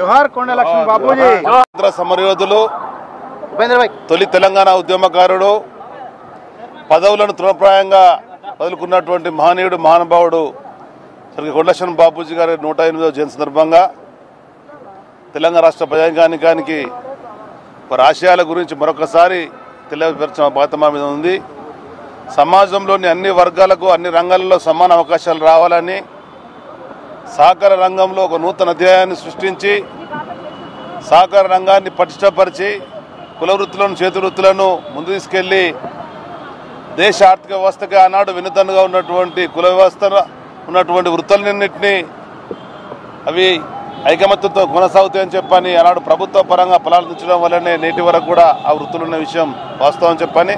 సమరయోధులు, తొలి తెలంగాణ ఉద్యమకారుడు, పదవులను తృణప్రాయంగా వదులుకున్నటువంటి మహనీయుడు, మహానుభావుడు శ్రీ కొండలక్ష్మణ్ బాపూజీ గారి 108వ జయంతి సందర్భంగా తెలంగాణ రాష్ట్ర ప్రజానికానికి వారి ఆశయాల గురించి మరొకసారి తెలియపరచిన బాధ్యత మా మీద ఉంది. సమాజంలోని అన్ని వర్గాలకు అన్ని రంగాల్లో సమాన అవకాశాలు రావాలని, సహకార రంగంలో ఒక నూతన అధ్యాయాన్ని సృష్టించి సహకార రంగాన్ని పటిష్టపరిచి కుల వృత్తులను, చేతి వృత్తులను ముందు తీసుకెళ్లి దేశ ఆర్థిక వ్యవస్థకి ఆనాడు వెనుదన్నుగా ఉన్నటువంటి కుల వ్యవస్థ ఉన్నటువంటి వృత్తులన్నింటినీ అవి ఐకమత్యంతో కొనసాగుతాయని చెప్పని ఆనాడు ప్రభుత్వ పరంగా ఫలాలు వల్లనే నేటి వరకు కూడా ఆ వృత్తులు ఉన్న విషయం వాస్తవం చెప్పని,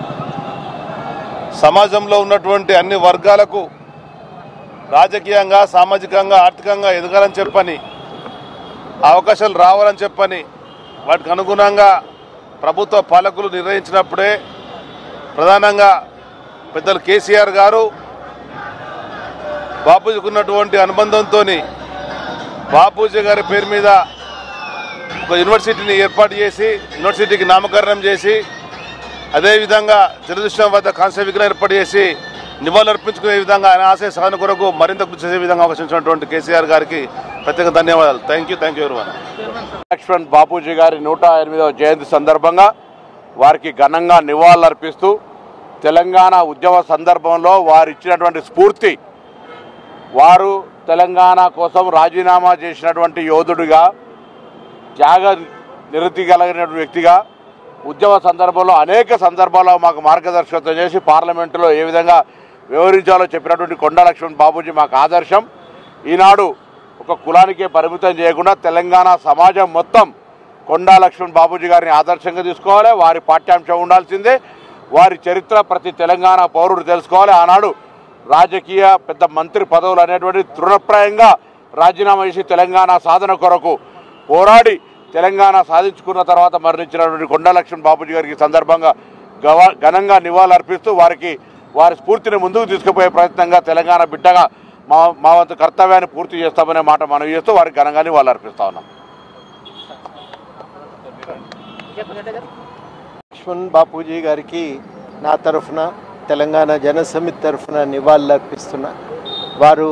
సమాజంలో ఉన్నటువంటి అన్ని వర్గాలకు రాజకీయంగా, సామాజికంగా, ఆర్థికంగా ఎదగాలని చెప్పని, అవకాశాలు రావాలని చెప్పని వాటికి అనుగుణంగా ప్రభుత్వ పాలకులు నిర్ణయించినప్పుడే ప్రధానంగా పెద్దలు కేసీఆర్ గారు బాపూజీకి ఉన్నటువంటి అనుబంధంతో బాపూజీ గారి పేరు మీద ఒక యూనివర్సిటీని ఏర్పాటు చేసి, యూనివర్సిటీకి నామకరణం చేసి, అదేవిధంగా జలదృష్ణం వద్ద కాంస్య విగ్రహం ఏర్పాటు చేసి నివాళులు అర్పించుకునే విధంగా ఆయన ఆశయ సాధన కొరకు మరింత కృషి చేసే విధంగా అవకాశించినటువంటి కేసీఆర్ గారికి ప్రత్యేక ధన్యవాదాలు. Thank you everyone. Laxman Bapuji గారి 108వ జయంతి సందర్భంగా వారికి ఘనంగా నివాళులు అర్పిస్తూ తెలంగాణ ఉద్యమ సందర్భంలో వారు ఇచ్చినటువంటి స్ఫూర్తి, వారు తెలంగాణ కోసం రాజీనామా చేసినటువంటి యోధుడిగా, త్యాగ నిరతి కలిగినటువంటి వ్యక్తిగా ఉద్యమ సందర్భంలో అనేక సందర్భాల్లో మాకు మార్గదర్శకత్వం చేసి పార్లమెంటులో ఏ విధంగా వ్యవహరించాలో చెప్పినటువంటి కొండా లక్ష్మణ్ బాపూజీ మాకు ఆదర్శం. ఈనాడు ఒక కులానికే పరిమితం చేయకుండా తెలంగాణ సమాజం మొత్తం కొండా లక్ష్మణ్ బాపూజీ గారిని ఆదర్శంగా తీసుకోవాలి. వారి పాఠ్యాంశం ఉండాల్సిందే. వారి చరిత్ర ప్రతి తెలంగాణ పౌరుడు తెలుసుకోవాలి. ఆనాడు రాజకీయ పెద్ద మంత్రి పదవులు అనేటువంటి తృణప్రాయంగా రాజీనామా చేసి తెలంగాణ సాధన కొరకు పోరాడి తెలంగాణ సాధించుకున్న తర్వాత మరణించినటువంటి కొండా లక్ష్మణ్ బాపూజీ గారికి సందర్భంగా ఘనంగా నివాళులు అర్పిస్తూ వారి స్ఫూర్తిని ముందుకు తీసుకుపోయే ప్రయత్నంగా తెలంగాణ బిడ్డగా మా వంతు కర్తవ్యాన్ని పూర్తి చేస్తామనే మాట మనం చేస్తూ వారికి ఘనంగా నివాళులు అర్పిస్తా ఉన్నాం. లక్ష్మణ్ బాపూజీ గారికి నా తరఫున, తెలంగాణ జనసమితి తరఫున నివాళులు అర్పిస్తున్నా. వారు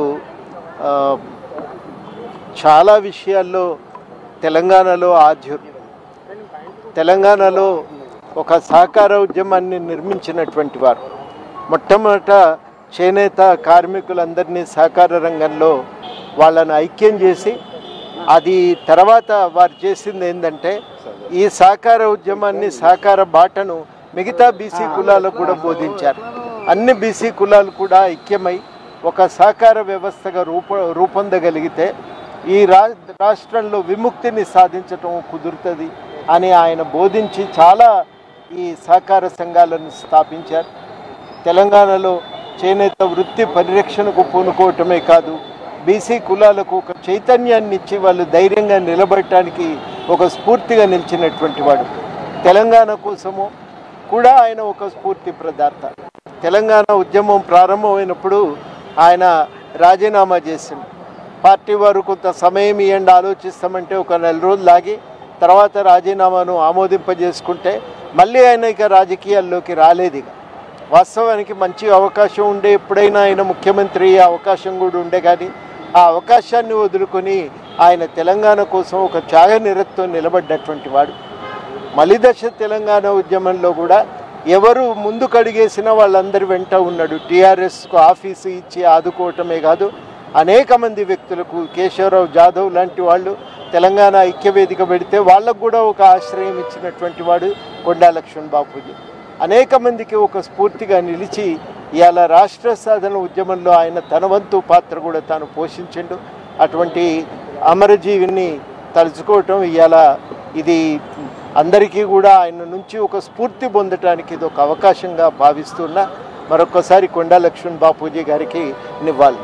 చాలా విషయాల్లో తెలంగాణలో ఆద్యులు. తెలంగాణలో ఒక సహకార ఉద్యమాన్ని నిర్మించినటువంటి వారు. మొట్టమొదట చేనేత కార్మికులందరినీ సహకార రంగంలో వాళ్ళని ఐక్యం చేసి, అది తర్వాత వారు చేసింది ఏంటంటే ఈ సహకార ఉద్యమాన్ని, సహకార బాటను మిగతా బీసీ కులాలకు కూడా బోధించారు. అన్ని బీసీ కులాలు కూడా ఐక్యమై ఒక సహకార వ్యవస్థగా రూపొందగలిగితే ఈ రాష్ట్రంలో విముక్తిని సాధించటం కుదురుతుంది అని ఆయన బోధించి చాలా ఈ సహకార సంఘాలను స్థాపించారు. తెలంగాణలో చేనేత వృత్తి పరిరక్షణకు పూనుకోవటమే కాదు, బీసీ కులాలకు ఒక చైతన్యాన్ని ఇచ్చి వాళ్ళు ధైర్యంగా నిలబడటానికి ఒక స్ఫూర్తిగా నిలిచినటువంటి వాడు. తెలంగాణ కోసము కూడా ఆయన ఒక స్ఫూర్తి ప్రదాత. తెలంగాణ ఉద్యమం ప్రారంభమైనప్పుడు ఆయన రాజీనామా చేసిండు. పార్టీ వారు కొంత సమయం ఇవ్వండి, ఆలోచిస్తామంటే ఒక 4 రోజులు ఆగి తర్వాత రాజీనామాను ఆమోదింపజేసుకుంటే మళ్ళీ ఆయన ఇక రాజకీయాల్లోకి రాలేదు. ఇక వాస్తవానికి మంచి అవకాశం ఉండే, ఎప్పుడైనా ఆయన ముఖ్యమంత్రి అవకాశం కూడా ఉండే, కానీ ఆ అవకాశాన్ని వదులుకొని ఆయన తెలంగాణ కోసం ఒక త్యాగ నిరతితో నిలబడ్డటువంటి వాడు. మలిదశ తెలంగాణ ఉద్యమంలో కూడా ఎవరు ముందుకు అడిగేసినా వాళ్ళందరి వెంట ఉన్నాడు. టీఆర్ఎస్కు ఆఫీసు ఇచ్చి ఆదుకోవటమే కాదు, అనేక మంది వ్యక్తులకు కేశవరావు జాదవ్ లాంటి వాళ్ళు తెలంగాణ ఐక్యవేదిక పెడితే వాళ్ళకు కూడా ఒక ఆశ్రయం ఇచ్చినటువంటి వాడు కొండా లక్ష్మణ్ బాపూజీ. అనేక మందికి ఒక స్ఫూర్తిగా నిలిచి ఇవాళ రాష్ట్ర సాధన ఉద్యమంలో ఆయన తన వంతు పాత్ర కూడా తాను పోషించిండు. అటువంటి అమరజీవిని తలుచుకోవటం ఇవాళ ఇది అందరికీ కూడా ఆయన నుంచి ఒక స్ఫూర్తి పొందటానికి ఇది ఒక అవకాశంగా భావిస్తున్నా. మరొకసారి కొండా లక్ష్మణ్ బాపూజీ గారికి నివ్వాలి.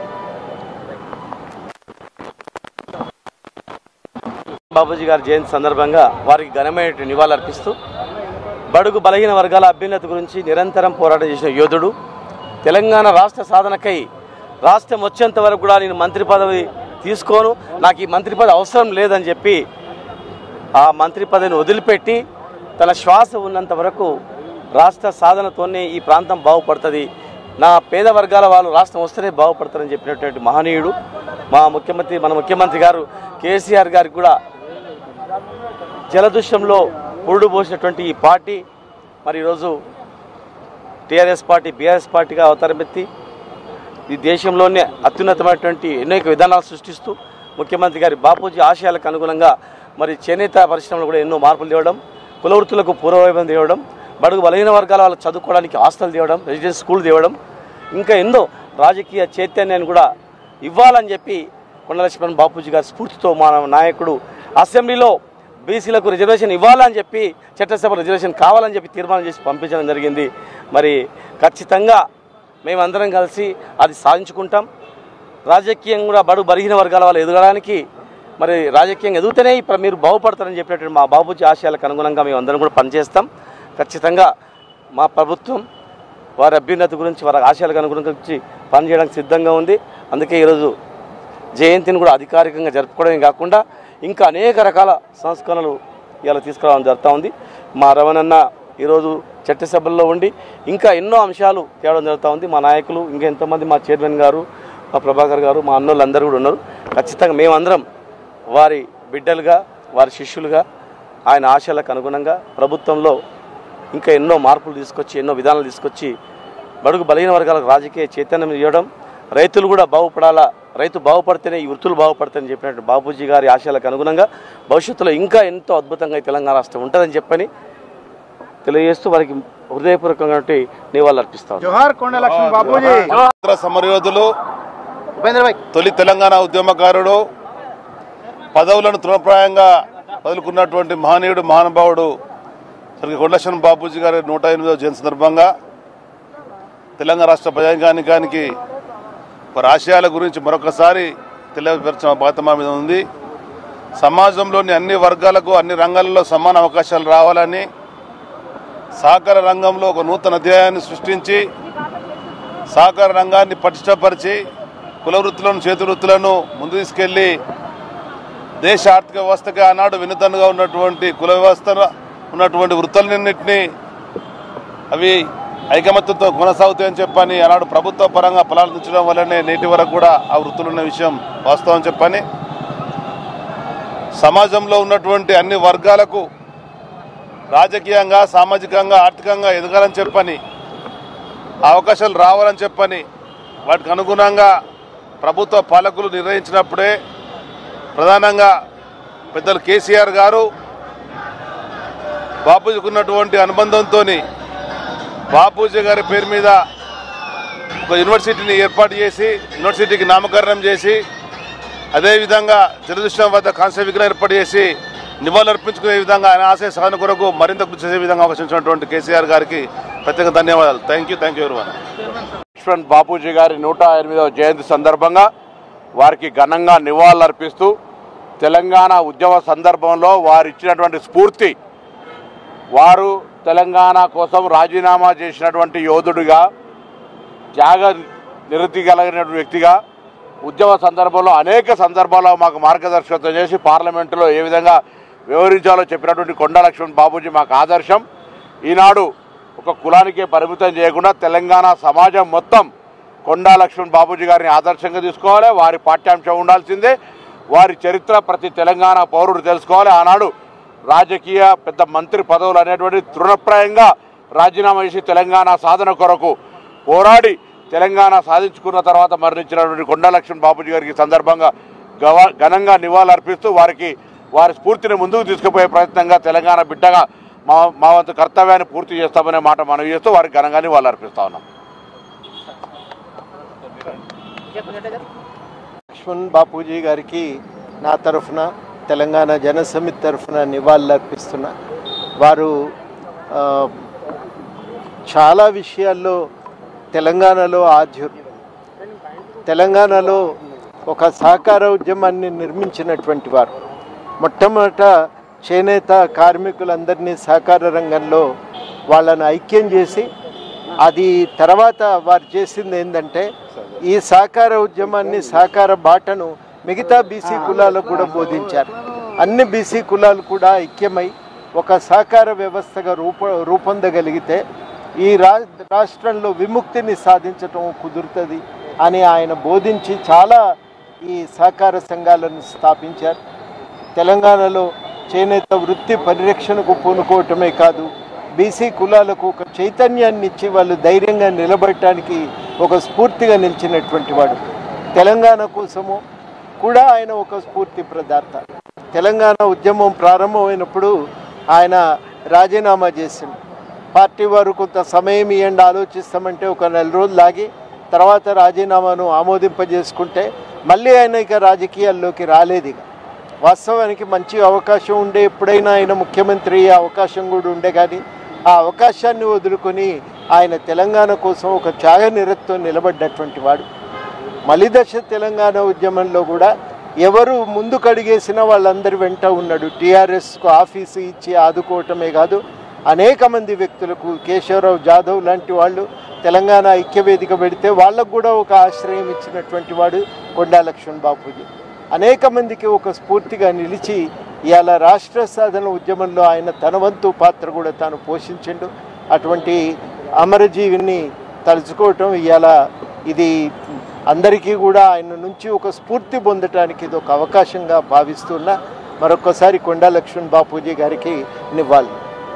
బాపూజీ గారి జయంతి సందర్భంగా వారికి ఘనమైన నివాళులర్పిస్తూ బడుగు బలహీన వర్గాల అభ్యున్నతి గురించి నిరంతరం పోరాటం చేసిన యోధుడు, తెలంగాణ రాష్ట్ర సాధనకై రాష్ట్రం వచ్చేంత వరకు కూడా నేను మంత్రి పదవి తీసుకోను, నాకు ఈ మంత్రి పదవి అవసరం లేదని చెప్పి ఆ మంత్రి పదవిని వదిలిపెట్టి తన శ్వాస ఉన్నంత వరకు రాష్ట్ర సాధనతోనే ఈ ప్రాంతం బాగుపడుతుంది, నా పేద వర్గాల వాళ్ళు రాష్ట్రం వస్తేనే బాగుపడతారని చెప్పినటువంటి మహనీయుడు మన ముఖ్యమంత్రి గారు కేసీఆర్ గారికి కూడా జలదృశ్యంలో పురుడు పోసినటువంటి ఈ పార్టీ మరి ఈరోజు టీఆర్ఎస్ పార్టీ బీఆర్ఎస్ పార్టీగా అవతారమెత్తి ఈ దేశంలోనే అత్యున్నతమైనటువంటి అనేక విధానాలు సృష్టిస్తూ ముఖ్యమంత్రి గారి బాపూజీ ఆశయాలకు అనుగుణంగా మరి చేనేత పరిశ్రమలో కూడా ఎన్నో మార్పులు తేవడం, కుల వృత్తులకు పూర్వవైభవం తేవడం, బడుగు బలహీన వర్గాల వాళ్ళకు చదువుకోవడానికి హాస్టల్ తేవడం, రెసిడెన్స్ స్కూల్ తేవడం, ఇంకా ఎన్నో రాజకీయ చైతన్యాన్ని కూడా ఇవ్వాలని చెప్పి కొండా లక్ష్మణ్ బాపూజీ గారి స్ఫూర్తితో మన నాయకుడు అసెంబ్లీలో బీసీలకు రిజర్వేషన్ ఇవ్వాలని చెప్పి, చట్టసభ రిజర్వేషన్ కావాలని చెప్పి తీర్మానం చేసి పంపించడం జరిగింది. మరి ఖచ్చితంగా మేమందరం కలిసి అది సాధించుకుంటాం. రాజకీయంగా కూడా బడుగు బలహీన వర్గాల వాళ్ళు ఎదగడానికి మరి రాజకీయంగా ఎదుగుతూనే ఇప్పుడు మీరు బాగుపడతారని చెప్పినటువంటి మా బాపూజీ ఆశయాలకు అనుగుణంగా మేము అందరం కూడా పనిచేస్తాం. ఖచ్చితంగా మా ప్రభుత్వం వారి అభ్యున్నతి గురించి వారి ఆశయాలకు అనుగుణంగా పనిచేయడానికి సిద్ధంగా ఉంది. అందుకే ఈరోజు జయంతిని కూడా అధికారికంగా జరుపుకోవడమే కాకుండా ఇంకా అనేక రకాల సంస్కరణలు ఇలా తీసుకురావడం జరుగుతూ ఉంది. మా రవణన్న ఈరోజు చట్టసభల్లో ఉండి ఇంకా ఎన్నో అంశాలు తేవడం జరుగుతూ ఉంది. మా నాయకులు ఇంకా ఎంతోమంది, మా చైర్మన్ గారు, మా ప్రభాకర్ గారు, మా అన్నోళ్ళందరూ కూడా ఉన్నారు. ఖచ్చితంగా మేమందరం వారి బిడ్డలుగా, వారి శిష్యులుగా ఆయన ఆశయాలకు అనుగుణంగా ప్రభుత్వంలో ఇంకా ఎన్నో మార్పులు తీసుకొచ్చి, ఎన్నో విధానాలు తీసుకొచ్చి బడుగు బలహీన వర్గాలకు రాజకీయ చైతన్యం ఇవ్వడం, రైతులు కూడా బాగుపడాలా, రైతు బాగుపడితేనే ఈ వృత్తులు బాగుపడతాయని చెప్పినట్టు బాపూజీ గారి ఆశయాలకు అనుగుణంగా భవిష్యత్తులో ఇంకా ఎంతో అద్భుతంగా తెలంగాణ రాష్ట్రం ఉంటుందని చెప్పని తెలియజేస్తూ వారికి హృదయపూర్వకంగా నివాళులు అర్పిస్తాం. జోహార్ కొండా లక్ష్మణ్ బాపూజీ. సమరయోధులు, తొలి తెలంగాణ ఉద్యమకారుడు, పదవులను తృణప్రాయంగా వదులుకున్నటువంటి మహనీయుడు, మహానుభావుడు స్వర్గీయ కొండా లక్ష్మణ్ బాపూజీ గారి 108వ జయంతి సందర్భంగా తెలంగాణ రాష్ట్ర ప్రజానికానికి వారి ఆశయాల గురించి మరొకసారి తెలియపరచిన బాధ్యత మా మీద ఉంది. సమాజంలోని అన్ని వర్గాలకు అన్ని రంగాలలో సమాన అవకాశాలు రావాలని, సహకార రంగంలో ఒక నూతన అధ్యాయాన్ని సృష్టించి సహకార రంగాన్ని పటిష్టపరిచి కుల వృత్తులను, చేతి వృత్తులను ముందు తీసుకెళ్లి దేశ ఆర్థిక వ్యవస్థకి ఆనాడు వినూతనంగా ఉన్నటువంటి కుల వ్యవస్థ ఉన్నటువంటి వృత్తులన్నింటినీ అవి ఐకమత్యంతో కొనసాగుతాయని చెప్పని ఆనాడు ప్రభుత్వ పరంగా ప్రారంభించడం వల్లనే నేటి వరకు కూడా ఆ వృత్తులు ఉన్న విషయం వాస్తవం చెప్పని, సమాజంలో ఉన్నటువంటి అన్ని వర్గాలకు రాజకీయంగా, సామాజికంగా, ఆర్థికంగా ఎదగాలని చెప్పని, అవకాశాలు రావాలని చెప్పని వాటికి అనుగుణంగా ప్రభుత్వ పాలకులు నిర్ణయించినప్పుడే ప్రధానంగా పెద్దలు కేసీఆర్ గారు బాపూజీకి ఉన్నటువంటి అనుబంధంతో బాపూజీ గారి పేరు మీద ఒక యూనివర్సిటీని ఏర్పాటు చేసి, యూనివర్సిటీకి నామకరణం చేసి, అదేవిధంగా జలదృశ్యం వద్ద కాంస్య విగ్రహం ఏర్పాటు చేసి నివాళులు అర్పించుకునే విధంగా ఆయన ఆశయ సాధన కొరకు మరింత కృషి చేసే విధంగా అవకాశించినటువంటి కేసీఆర్ గారికి ప్రత్యేక ధన్యవాదాలు. Thank you everyone. Laxman Bapuji గారి 108వ జయంతి సందర్భంగా వారికి ఘనంగా నివాళులు అర్పిస్తూ తెలంగాణ ఉద్యమ సందర్భంలో వారు ఇచ్చినటువంటి స్ఫూర్తి, వారు తెలంగాణ కోసం రాజీనామా చేసినటువంటి యోధుడిగా, త్యాగ నిరతి కలిగినటువంటి వ్యక్తిగా ఉద్యమ సందర్భంలో అనేక సందర్భాల్లో మాకు మార్గదర్శకత్వం చేసి పార్లమెంటులో ఏ విధంగా వ్యవహరించాలో చెప్పినటువంటి కొండా లక్ష్మణ్ బాపూజీ మాకు ఆదర్శం. ఈనాడు ఒక కులానికే పరిమితం చేయకుండా తెలంగాణ సమాజం మొత్తం కొండా లక్ష్మణ్ బాపూజీ గారిని ఆదర్శంగా తీసుకోవాలి. వారి పాఠ్యాంశం ఉండాల్సిందే. వారి చరిత్ర ప్రతి తెలంగాణ పౌరుడు తెలుసుకోవాలి. ఆనాడు రాజకీయ పెద్ద మంత్రి పదవులు అనేటువంటి తృణప్రాయంగా రాజీనామా చేసి తెలంగాణ సాధన కొరకు పోరాడి తెలంగాణ సాధించుకున్న తర్వాత మరణించినటువంటి కొండా లక్ష్మణ్ బాపూజీ గారికి సందర్భంగా ఘనంగా నివాళులర్పిస్తూ వారి స్ఫూర్తిని ముందుకు తీసుకుపోయే ప్రయత్నంగా తెలంగాణ బిడ్డగా మా వంతు కర్తవ్యాన్ని పూర్తి చేస్తామనే మాట మనవి చేస్తూ వారికి ఘనంగా నివాళులర్పిస్తా ఉన్నాం. లక్ష్మణ్ బాపూజీ గారికి నా తరఫున తెలంగాణ జనసమితి తరఫున నివాళులర్పిస్తున్నా. వారు చాలా విషయాల్లో తెలంగాణలో ఆద్యులు. తెలంగాణలో ఒక సహకార ఉద్యమాన్ని నిర్మించినటువంటి వారు. మొట్టమొదట చేనేత కార్మికులందరినీ సహకార రంగంలో వాళ్ళను ఐక్యం చేసి, అది తర్వాత వారు చేసింది ఏంటంటే ఈ సహకార ఉద్యమాన్ని, సహకార బాటను మిగతా బీసీ కులాలకు కూడా బోధించారు. అన్ని బీసీ కులాలు కూడా ఐక్యమై ఒక సహకార వ్యవస్థగా రూపొందగలిగితే ఈ రాష్ట్రంలో విముక్తిని సాధించటం కుదురుతుంది అని ఆయన బోధించి చాలా ఈ సహకార సంఘాలను స్థాపించారు. తెలంగాణలో చేనేత వృత్తి పరిరక్షణకు పూనుకోవటమే కాదు, బీసీ కులాలకు ఒక చైతన్యాన్ని ఇచ్చి వాళ్ళు ధైర్యంగా నిలబడటానికి ఒక స్ఫూర్తిగా నిలిచినటువంటి వాడు. తెలంగాణ కోసము కూడా ఆయన ఒక స్ఫూర్తి ప్రదాత. తెలంగాణ ఉద్యమం ప్రారంభమైనప్పుడు ఆయన రాజీనామా చేసిండు. పార్టీ వారు కొంత సమయం ఇవ్వండి ఆలోచిస్తామంటే ఒక 4 రోజులు ఆగి తర్వాత రాజీనామాను ఆమోదింపజేసుకుంటే మళ్ళీ ఆయన ఇక రాజకీయాల్లోకి రాలేదు. వాస్తవానికి మంచి అవకాశం ఉండే, ఎప్పుడైనా ఆయన ముఖ్యమంత్రి అయ్యే అవకాశం కూడా ఉండే, కానీ ఆ అవకాశాన్ని వదులుకొని ఆయన తెలంగాణ కోసం ఒక త్యాగనిరతితో నిలబడ్డటువంటి వాడు. మలిదశ తెలంగాణ ఉద్యమంలో కూడా ఎవరు ముందుకు అడిగేసినా వాళ్ళందరి వెంట ఉన్నాడు. టీఆర్ఎస్కు ఆఫీసు ఇచ్చి ఆదుకోవటమే కాదు, అనేక మంది వ్యక్తులకు, కేశవరావు జాదవ్ లాంటి వాళ్ళు తెలంగాణ ఐక్యవేదిక పెడితే వాళ్ళకు కూడా ఒక ఆశ్రయం ఇచ్చినటువంటి వాడు కొండా లక్ష్మణ్ బాపూజీ. అనేక మందికి ఒక స్ఫూర్తిగా నిలిచి ఇవాళ రాష్ట్ర సాధన ఉద్యమంలో ఆయన తన వంతు పాత్ర కూడా తాను పోషించిండు. అటువంటి అమరజీవిని తలుచుకోవటం ఇవాళ ఇది అందరికీ కూడా ఆయన నుంచి ఒక స్ఫూర్తి పొందటానికి ఇది ఒక అవకాశంగా భావిస్తున్నా. మరొకసారి కొండా లక్ష్మణ్ బాపూజీ గారికి నివాళులు.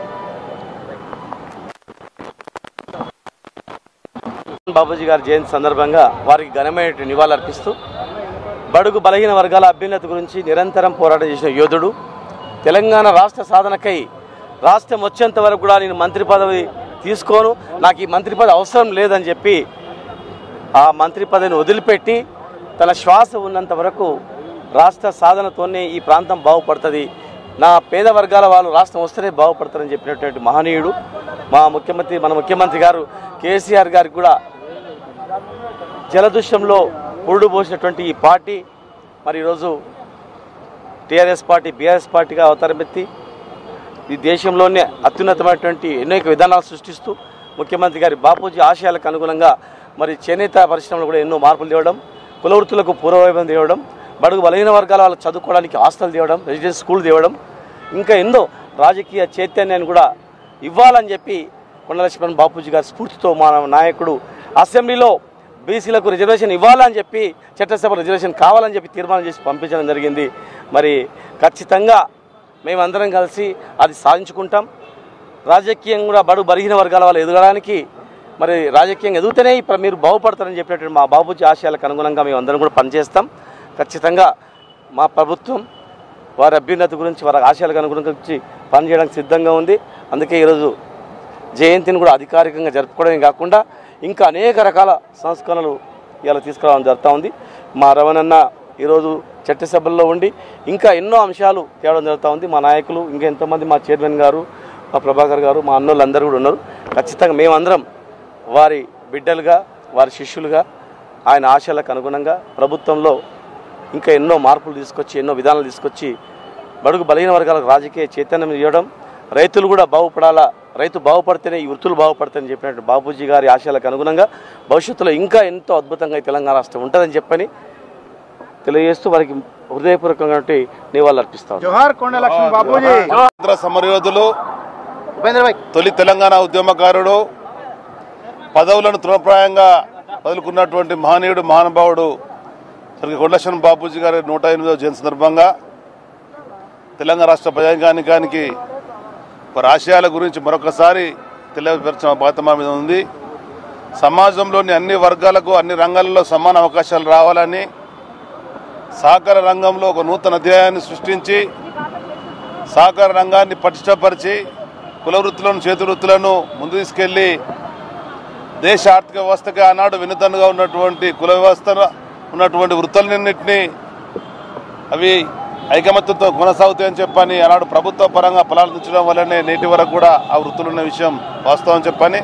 బాపూజీ గారి జయంతి సందర్భంగా వారికి ఘనమైన నివాళులు అర్పిస్తూ బడుగు బలహీన వర్గాల అభ్యున్నతి గురించి నిరంతరం పోరాటం చేసిన యోధుడు. తెలంగాణ రాష్ట్ర సాధనకై రాష్ట్రం వచ్చేంత వరకు కూడా నేను మంత్రి పదవి తీసుకోను, నాకు ఈ మంత్రి పదవి అవసరం లేదని చెప్పి ఆ మంత్రి పదవిని వదిలిపెట్టి తన శ్వాస ఉన్నంత వరకు రాష్ట్ర సాధనతోనే ఈ ప్రాంతం బాగుపడుతుంది, నా పేద వర్గాల వాళ్ళు రాష్ట్రం వస్తేనే బాగుపడతారని చెప్పినటువంటి మహనీయుడు. మన ముఖ్యమంత్రి గారు కేసీఆర్ గారికి కూడా జలదృశ్యంలో పురుడు పోసినటువంటి ఈ పార్టీ మరి ఈరోజు టీఆర్ఎస్ పార్టీ బీఆర్ఎస్ పార్టీగా అవతారమెత్తి ఈ దేశంలోనే అత్యున్నతమైనటువంటి అనేక విధానాలు సృష్టిస్తూ ముఖ్యమంత్రి గారి బాపూజీ ఆశయాలకు అనుగుణంగా మరి చేనేత పరిశ్రమలో కూడా ఎన్నో మార్పులు తేవడం, కుల వృత్తులకు పూర్వవైభవం తేవడం, బడుగు బలహీన వర్గాల వాళ్ళు చదువుకోవడానికి హాస్టల్ తేవడం, రెసిడెన్స్ స్కూల్ తేవడం, ఇంకా ఎన్నో రాజకీయ చైతన్యాన్ని కూడా ఇవ్వాలని చెప్పి కొండా లక్ష్మణ్ బాపూజీ గారి స్ఫూర్తితో మన నాయకుడు అసెంబ్లీలో బీసీలకు రిజర్వేషన్ ఇవ్వాలని చెప్పి, చట్టసభ రిజర్వేషన్ కావాలని చెప్పి తీర్మానం చేసి పంపించడం జరిగింది. మరి ఖచ్చితంగా మేమందరం కలిసి అది సాధించుకుంటాం. రాజకీయంగా కూడా బడుగు బలహీన వర్గాల వాళ్ళు ఎదగడానికి, మరి రాజకీయంగా ఎదుగుతూనే మీరు బాగుపడతారని చెప్పినటువంటి మా బాపూజీ ఆశయాలకు అనుగుణంగా మేము అందరం కూడా పనిచేస్తాం. ఖచ్చితంగా మా ప్రభుత్వం వారి అభ్యున్నతి గురించి, వారి ఆశయాలకు అనుగుణంగా పనిచేయడానికి సిద్ధంగా ఉంది. అందుకే ఈరోజు జయంతిని కూడా అధికారికంగా జరుపుకోవడమే కాకుండా ఇంకా అనేక రకాల సంస్కరణలు ఇలా తీసుకురావడం జరుగుతూ ఉంది. మా రవణన్న ఈరోజు చట్టసభల్లో ఉండి ఇంకా ఎన్నో అంశాలు తేవడం జరుగుతూ ఉంది. మా నాయకులు ఇంకా ఎంతోమంది, మా చైర్మన్ గారు, మా ప్రభాకర్ గారు, మా అన్నోళ్ళు అందరూ కూడా ఉన్నారు. ఖచ్చితంగా మేమందరం వారి బిడ్డలుగా, వారి శిష్యులుగా ఆయన ఆశయాలకు అనుగుణంగా ప్రభుత్వంలో ఇంకా ఎన్నో మార్పులు తీసుకొచ్చి, ఎన్నో విధానాలు తీసుకొచ్చి బడుగు బలహీన వర్గాలకు రాజకీయ చైతన్యం ఇవ్వడం, రైతులు కూడా బాగుపడాలా, రైతు బాగుపడితేనే ఈ వృత్తులు బాగుపడతాయని చెప్పినట్టు బాపూజీ గారి ఆశయాలకు అనుగుణంగా భవిష్యత్తులో ఇంకా ఎంతో అద్భుతంగా తెలంగాణ రాష్ట్రం ఉంటుందని చెప్పని తెలియజేస్తూ వారికి హృదయపూర్వకంగా నివాళులు అర్పిస్తాం. జోహార్ కొండా లక్ష్మణ్ బాపూజీ. సమరయోధులు, తొలి తెలంగాణ ఉద్యమకారుడు, పదవులను తృణప్రాయంగా వదులుకున్నటువంటి మహనీయుడు, మహానుభావుడు శ్రీ కొండా లక్ష్మణ్ బాపూజీ గారి 108వ జయంతి సందర్భంగా తెలంగాణ రాష్ట్ర ప్రజానికానికి వారి ఆశయాల గురించి మరొకసారి తెలియపరిచిన బాధ్యత మా మీద ఉంది. సమాజంలోని అన్ని వర్గాలకు అన్ని రంగాల్లో సమాన అవకాశాలు రావాలని సహకార రంగంలో ఒక నూతన అధ్యాయాన్ని సృష్టించి సహకార రంగాన్ని పటిష్టపరిచి కుల వృత్తులను చేతి వృత్తులను ముందు తీసుకెళ్లి దేశ ఆర్థిక వ్యవస్థకి ఆనాడు వెనుదన్నుగా ఉన్నటువంటి కుల వ్యవస్థ ఉన్నటువంటి వృత్తులన్నింటినీ అవి ఐకమత్యంతో కొనసాగుతాయని చెప్పని ఆనాడు ప్రభుత్వ పరంగా ఫలాలు వల్లనే నేటి వరకు కూడా ఆ వృత్తులు ఉన్న విషయం వాస్తవం చెప్పని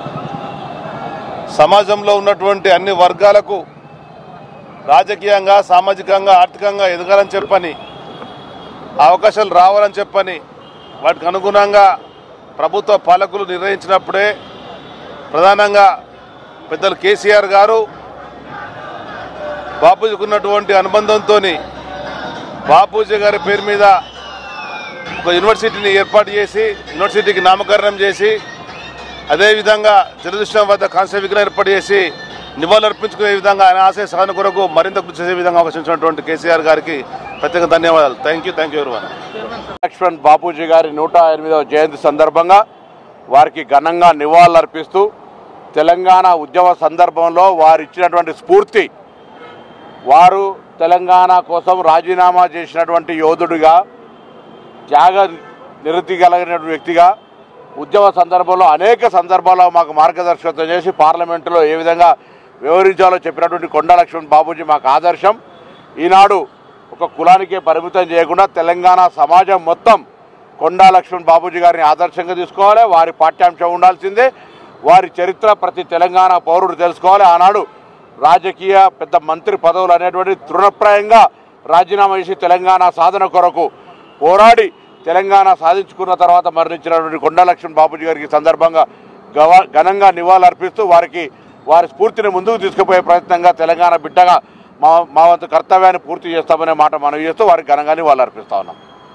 సమాజంలో ఉన్నటువంటి అన్ని వర్గాలకు రాజకీయంగా సామాజికంగా ఆర్థికంగా ఎదగాలని చెప్పని అవకాశాలు రావాలని చెప్పని వాటికి అనుగుణంగా ప్రభుత్వ పాలకులు నిర్ణయించినప్పుడే ప్రధానంగా పెద్దలు కేసీఆర్ గారు బాపూజీకి ఉన్నటువంటి అనుబంధంతో బాపూజీ గారి పేరు మీద ఒక యూనివర్సిటీని ఏర్పాటు చేసి యూనివర్సిటీకి నామకరణం చేసి అదేవిధంగా జలదృష్ణం వద్ద కాంస్య విగ్రహం ఏర్పాటు చేసి నివాళులర్పించుకునే విధంగా ఆయన ఆశయ సాధన కొరకు మరింత కృషి చేసే విధంగా అవకాశించినటువంటి కేసీఆర్ గారికి ప్రత్యేక ధన్యవాదాలు. Thank you everyone. Laxman Bapuji గారి 108వ జయంతి సందర్భంగా వారికి ఘనంగా నివాళులర్పిస్తూ తెలంగాణ ఉద్యమ సందర్భంలో వారు ఇచ్చినటువంటి స్ఫూర్తి, వారు తెలంగాణ కోసం రాజీనామా చేసినటువంటి యోధుడిగా, త్యాగ నిరతి కలిగిన వ్యక్తిగా ఉద్యమ సందర్భంలో అనేక సందర్భాల్లో మాకు మార్గదర్శకత్వం చేసి పార్లమెంటులో ఏ విధంగా వ్యవహరించాలో చెప్పినటువంటి కొండా లక్ష్మణ్ బాపూజీ మాకు ఆదర్శం. ఈనాడు ఒక కులానికే పరిమితం చేయకుండా తెలంగాణ సమాజం మొత్తం కొండా లక్ష్మణ్ బాపూజీ గారిని ఆదర్శంగా తీసుకోవాలి. వారి పాఠ్యాంశం ఉండాల్సిందే. వారి చరిత్ర ప్రతి తెలంగాణ పౌరుడు తెలుసుకోవాలి. ఆనాడు రాజకీయ పెద్ద మంత్రి పదవులు అనేటువంటి తృణప్రాయంగా రాజీనామా చేసి తెలంగాణ సాధన కొరకు పోరాడి తెలంగాణ సాధించుకున్న తర్వాత మరణించినటువంటి కొండా లక్ష్మణ్ బాపూజీ గారికి సందర్భంగా ఘనంగా నివాళులర్పిస్తూ వారి స్ఫూర్తిని ముందుకు తీసుకుపోయే ప్రయత్నంగా తెలంగాణ బిడ్డగా మా వంతు కర్తవ్యాన్ని పూర్తి చేస్తామనే మాట మనం చేస్తూ వారికి ఘనంగా నివాళులర్పిస్తా ఉన్నాం.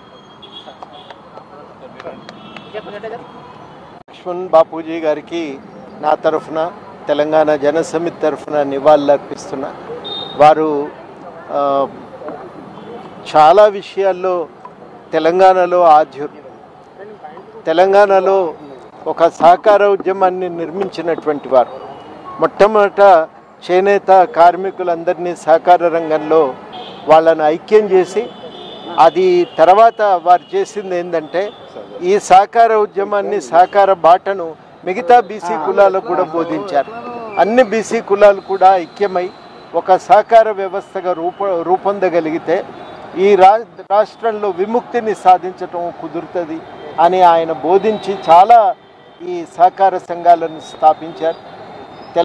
లక్ష్మణ్ బాపూజీ గారికి నా తరఫున తెలంగాణ జనసమితి తరఫున నివాళులర్పిస్తున్నా. వారు చాలా విషయాల్లో తెలంగాణలో ఆద్యులు. తెలంగాణలో ఒక సహకార ఉద్యమాన్ని నిర్మించినటువంటి వారు. మొట్టమొదట చేనేత కార్మికులందరినీ సహకార రంగంలో వాళ్ళను ఐక్యం చేసి, అది తర్వాత వారు చేసింది ఏంటంటే ఈ సహకార ఉద్యమాన్ని, సహకార బాటను మిగతా బీసీ కులాలకు కూడా బోధించారు. అన్ని బీసీ కులాలు కూడా ఐక్యమై ఒక సహకార వ్యవస్థగా రూపొందగలిగితే ఈ రాష్ట్రంలో విముక్తిని సాధించటం కుదురుతుంది అని ఆయన బోధించి చాలా ఈ సహకార సంఘాలను స్థాపించారు.